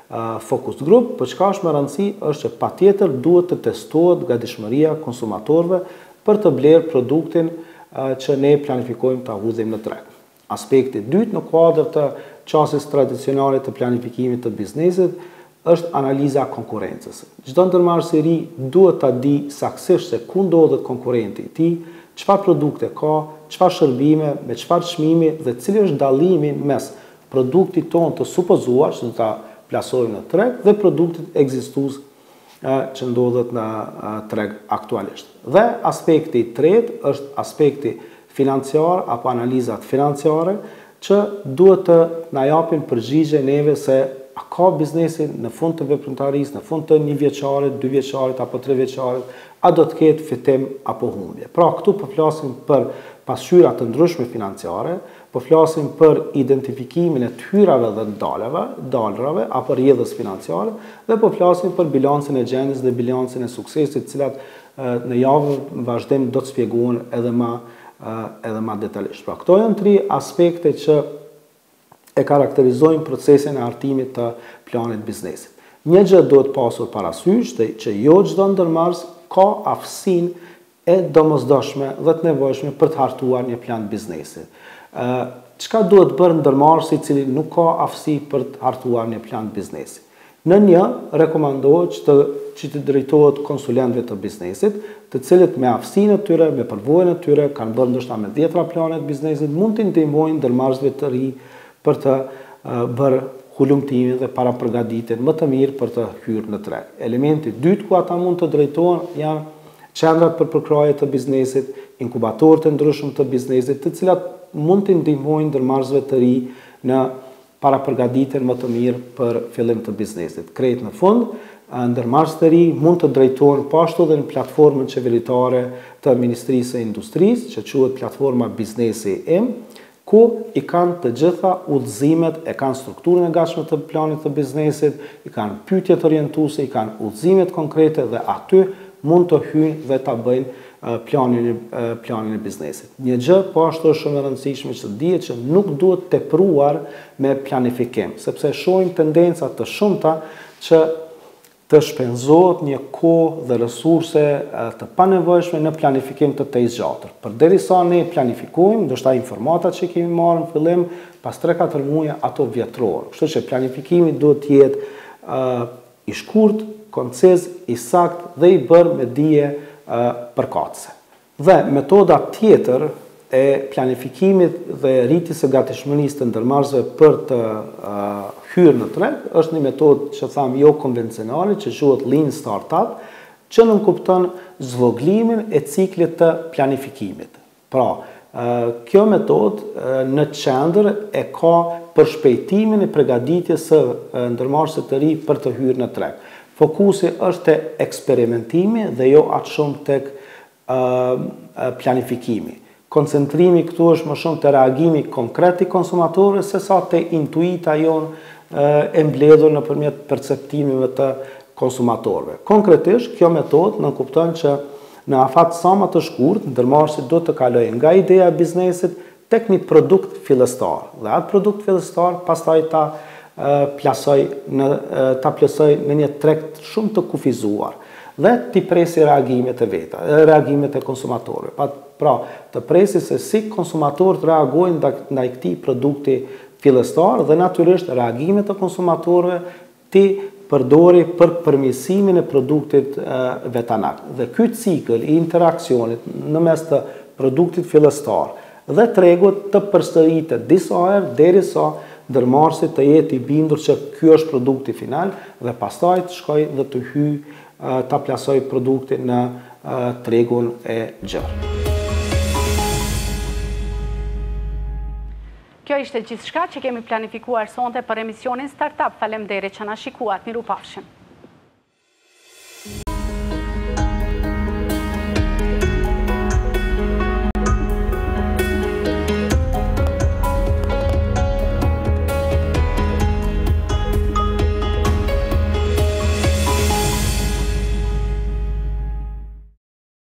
focus group, për çka është më rëndësi është që patjetër duhet të testohet gatishmëria konsumatorëve për të blerë produktin që ne planifikojmë ta hudhim në treg. Aspekti i dytë në kuadër të qasjes tradicionale të planifikimit të biznesit është analiza konkurrencës. Çdo ndërmarrës i ri duhet ta di saktësisht se ku ndodhet konkurrenti i tij, çfarë produkte ka, çfarë shërbime, me çfarë çmimi dhe cili është dallimi mes produktit tonë të supozuar që do ta plasojmë në treg dhe produktit ekzistues që ndodhet në treg aktualisht. Dhe aspekti i tretë është aspekti financiar apo analizat financiare që duhet të na japin përgjigje neve se a ka biznesi në fund të veprimtarisë, në fund të një vjeçarit, dy vjeçarit apo tre vjeçarit, a do të ketë fitim apo humbje. Pra këtu po flasim për pasqyra të ndryshme financiare, po flasim për identifikimin e të hyrave dhe dalave, dalrave apo rrjedhës financiare dhe po flasim për bilancin e gjendjes dhe bilancin e suksesit, të cilat në javën vazhdim do të shpjegohen edhe më edhe më detajisht. Pra këto janë tre aspekte që e karakterizojnë procesin e hartimit të planit biznesit. Një gjë duhet pasur parasysh që jo çdo ndërmarrës ka aftësinë e domosdoshme dhe të nevojshme për të hartuar një plan biznesi. Çka duhet bërë ndërmarrësi i cili nuk ka aftësi për të hartuar një plan biznesi? Në një, rekomandohet që të, që të drejtohet konsulentëve të biznesit, të cilët me aftësinë e tyre, me përvojën e tyre, kanë bërë ndoshta me dhjetra plane të biznesit, mund të ndihmojnë ndërmarrësve të ri për të uh, bërë hulumtimin dhe para përgatitjen më të mirë për të hyrë në treg. Elementi dytë ku ata mund të drejtohen janë qendrat për përkraje të biznesit, inkubatorët e ndryshëm të biznesit, të cilat mund të ndihmojnë ndërmarrësve të ri në para përgatitjen më të mirë për fillim të biznesit. Krejt në fund, ndërmarrësit të ri mund të drejtohen po ashtu dhe në platformën qeveritare të Ministrisë së Industrisë, që quhet platforma Biznesi Im, ku i kanë të gjitha udhëzimet, e kanë strukturën e gatshme të planit të biznesit, i kanë pyetjet orientuese, i kanë udhëzimet konkrete dhe aty mund të hyjnë dhe ta bëjnë planin, planin e biznesit. Një gjë po ashtu është shumë e rëndësishme që dihet që nuk duhet tepruar me planifikim, sepse shohim tendenca të shumta që të shpenzohet një kohë dhe resurse të panevojshme në planifikim të tezgjatër. Përderisa ne planifikojmë, ndoshta informatat që kemi marrë në fillim, pas tre katër muaj ato vjetrohen. Kështu që planifikimi duhet të jetë uh, i shkurt, konciz, i sakt dhe i bërë me dije përkatëse. Dhe metoda tjetër e planifikimit dhe rritjes së gatishmërisë të ndërmarrësve për të uh, hyrë në treg është një metodë që tham jo konvencionale, që quhet Lean Startup, që nënkupton zvoglimin e ciklit të planifikimit. Pra, uh, kjo metodë uh, në qendër e ka përshpejtimin e përgatitjes së uh, ndërmarrësve të ri për të hyrë në treg. Fokusi është te eksperimentimi dhe jo atë shumë tek uh, planifikimi. Koncentrimi këtu është më shumë te reagimi konkret i konsumatorëve se sa te intuita jonë uh, e mbledhur nëpërmjet perceptimeve të konsumatorëve. Konkretisht, kjo metodë nënkupton që në afat sa më të shkurt, ndërmarrësi do të kalojë nga ideja e biznesit tek një produkt fillestar. Dhe atë produkt fillestar pastaj ta plasoj në, ta plasoj në një treg shumë të kufizuar dhe t'i presi reagimet e veta, reagimet e konsumatorëve. Pra, të presi se si konsumatorët reagojnë ndaj këtij produkti fillestar dhe natyrisht reagimet e konsumatorëve ti përdori për përmirësimin e produktit vetanak. Dhe ky cikël i interaksionit në mes të produktit fillestar dhe tregut të përsëritet disa herë derisa ndërmarrësi të jetë i bindur që ky është produkti final dhe pastaj të shkojë dhe të hyjë ta plasoj produktin në tregun e gjerë. Kjo ishte gjithçka që kemi planifikuar sonte për emisionin Startup. Faleminderit që na shikuat. Mirupafshim.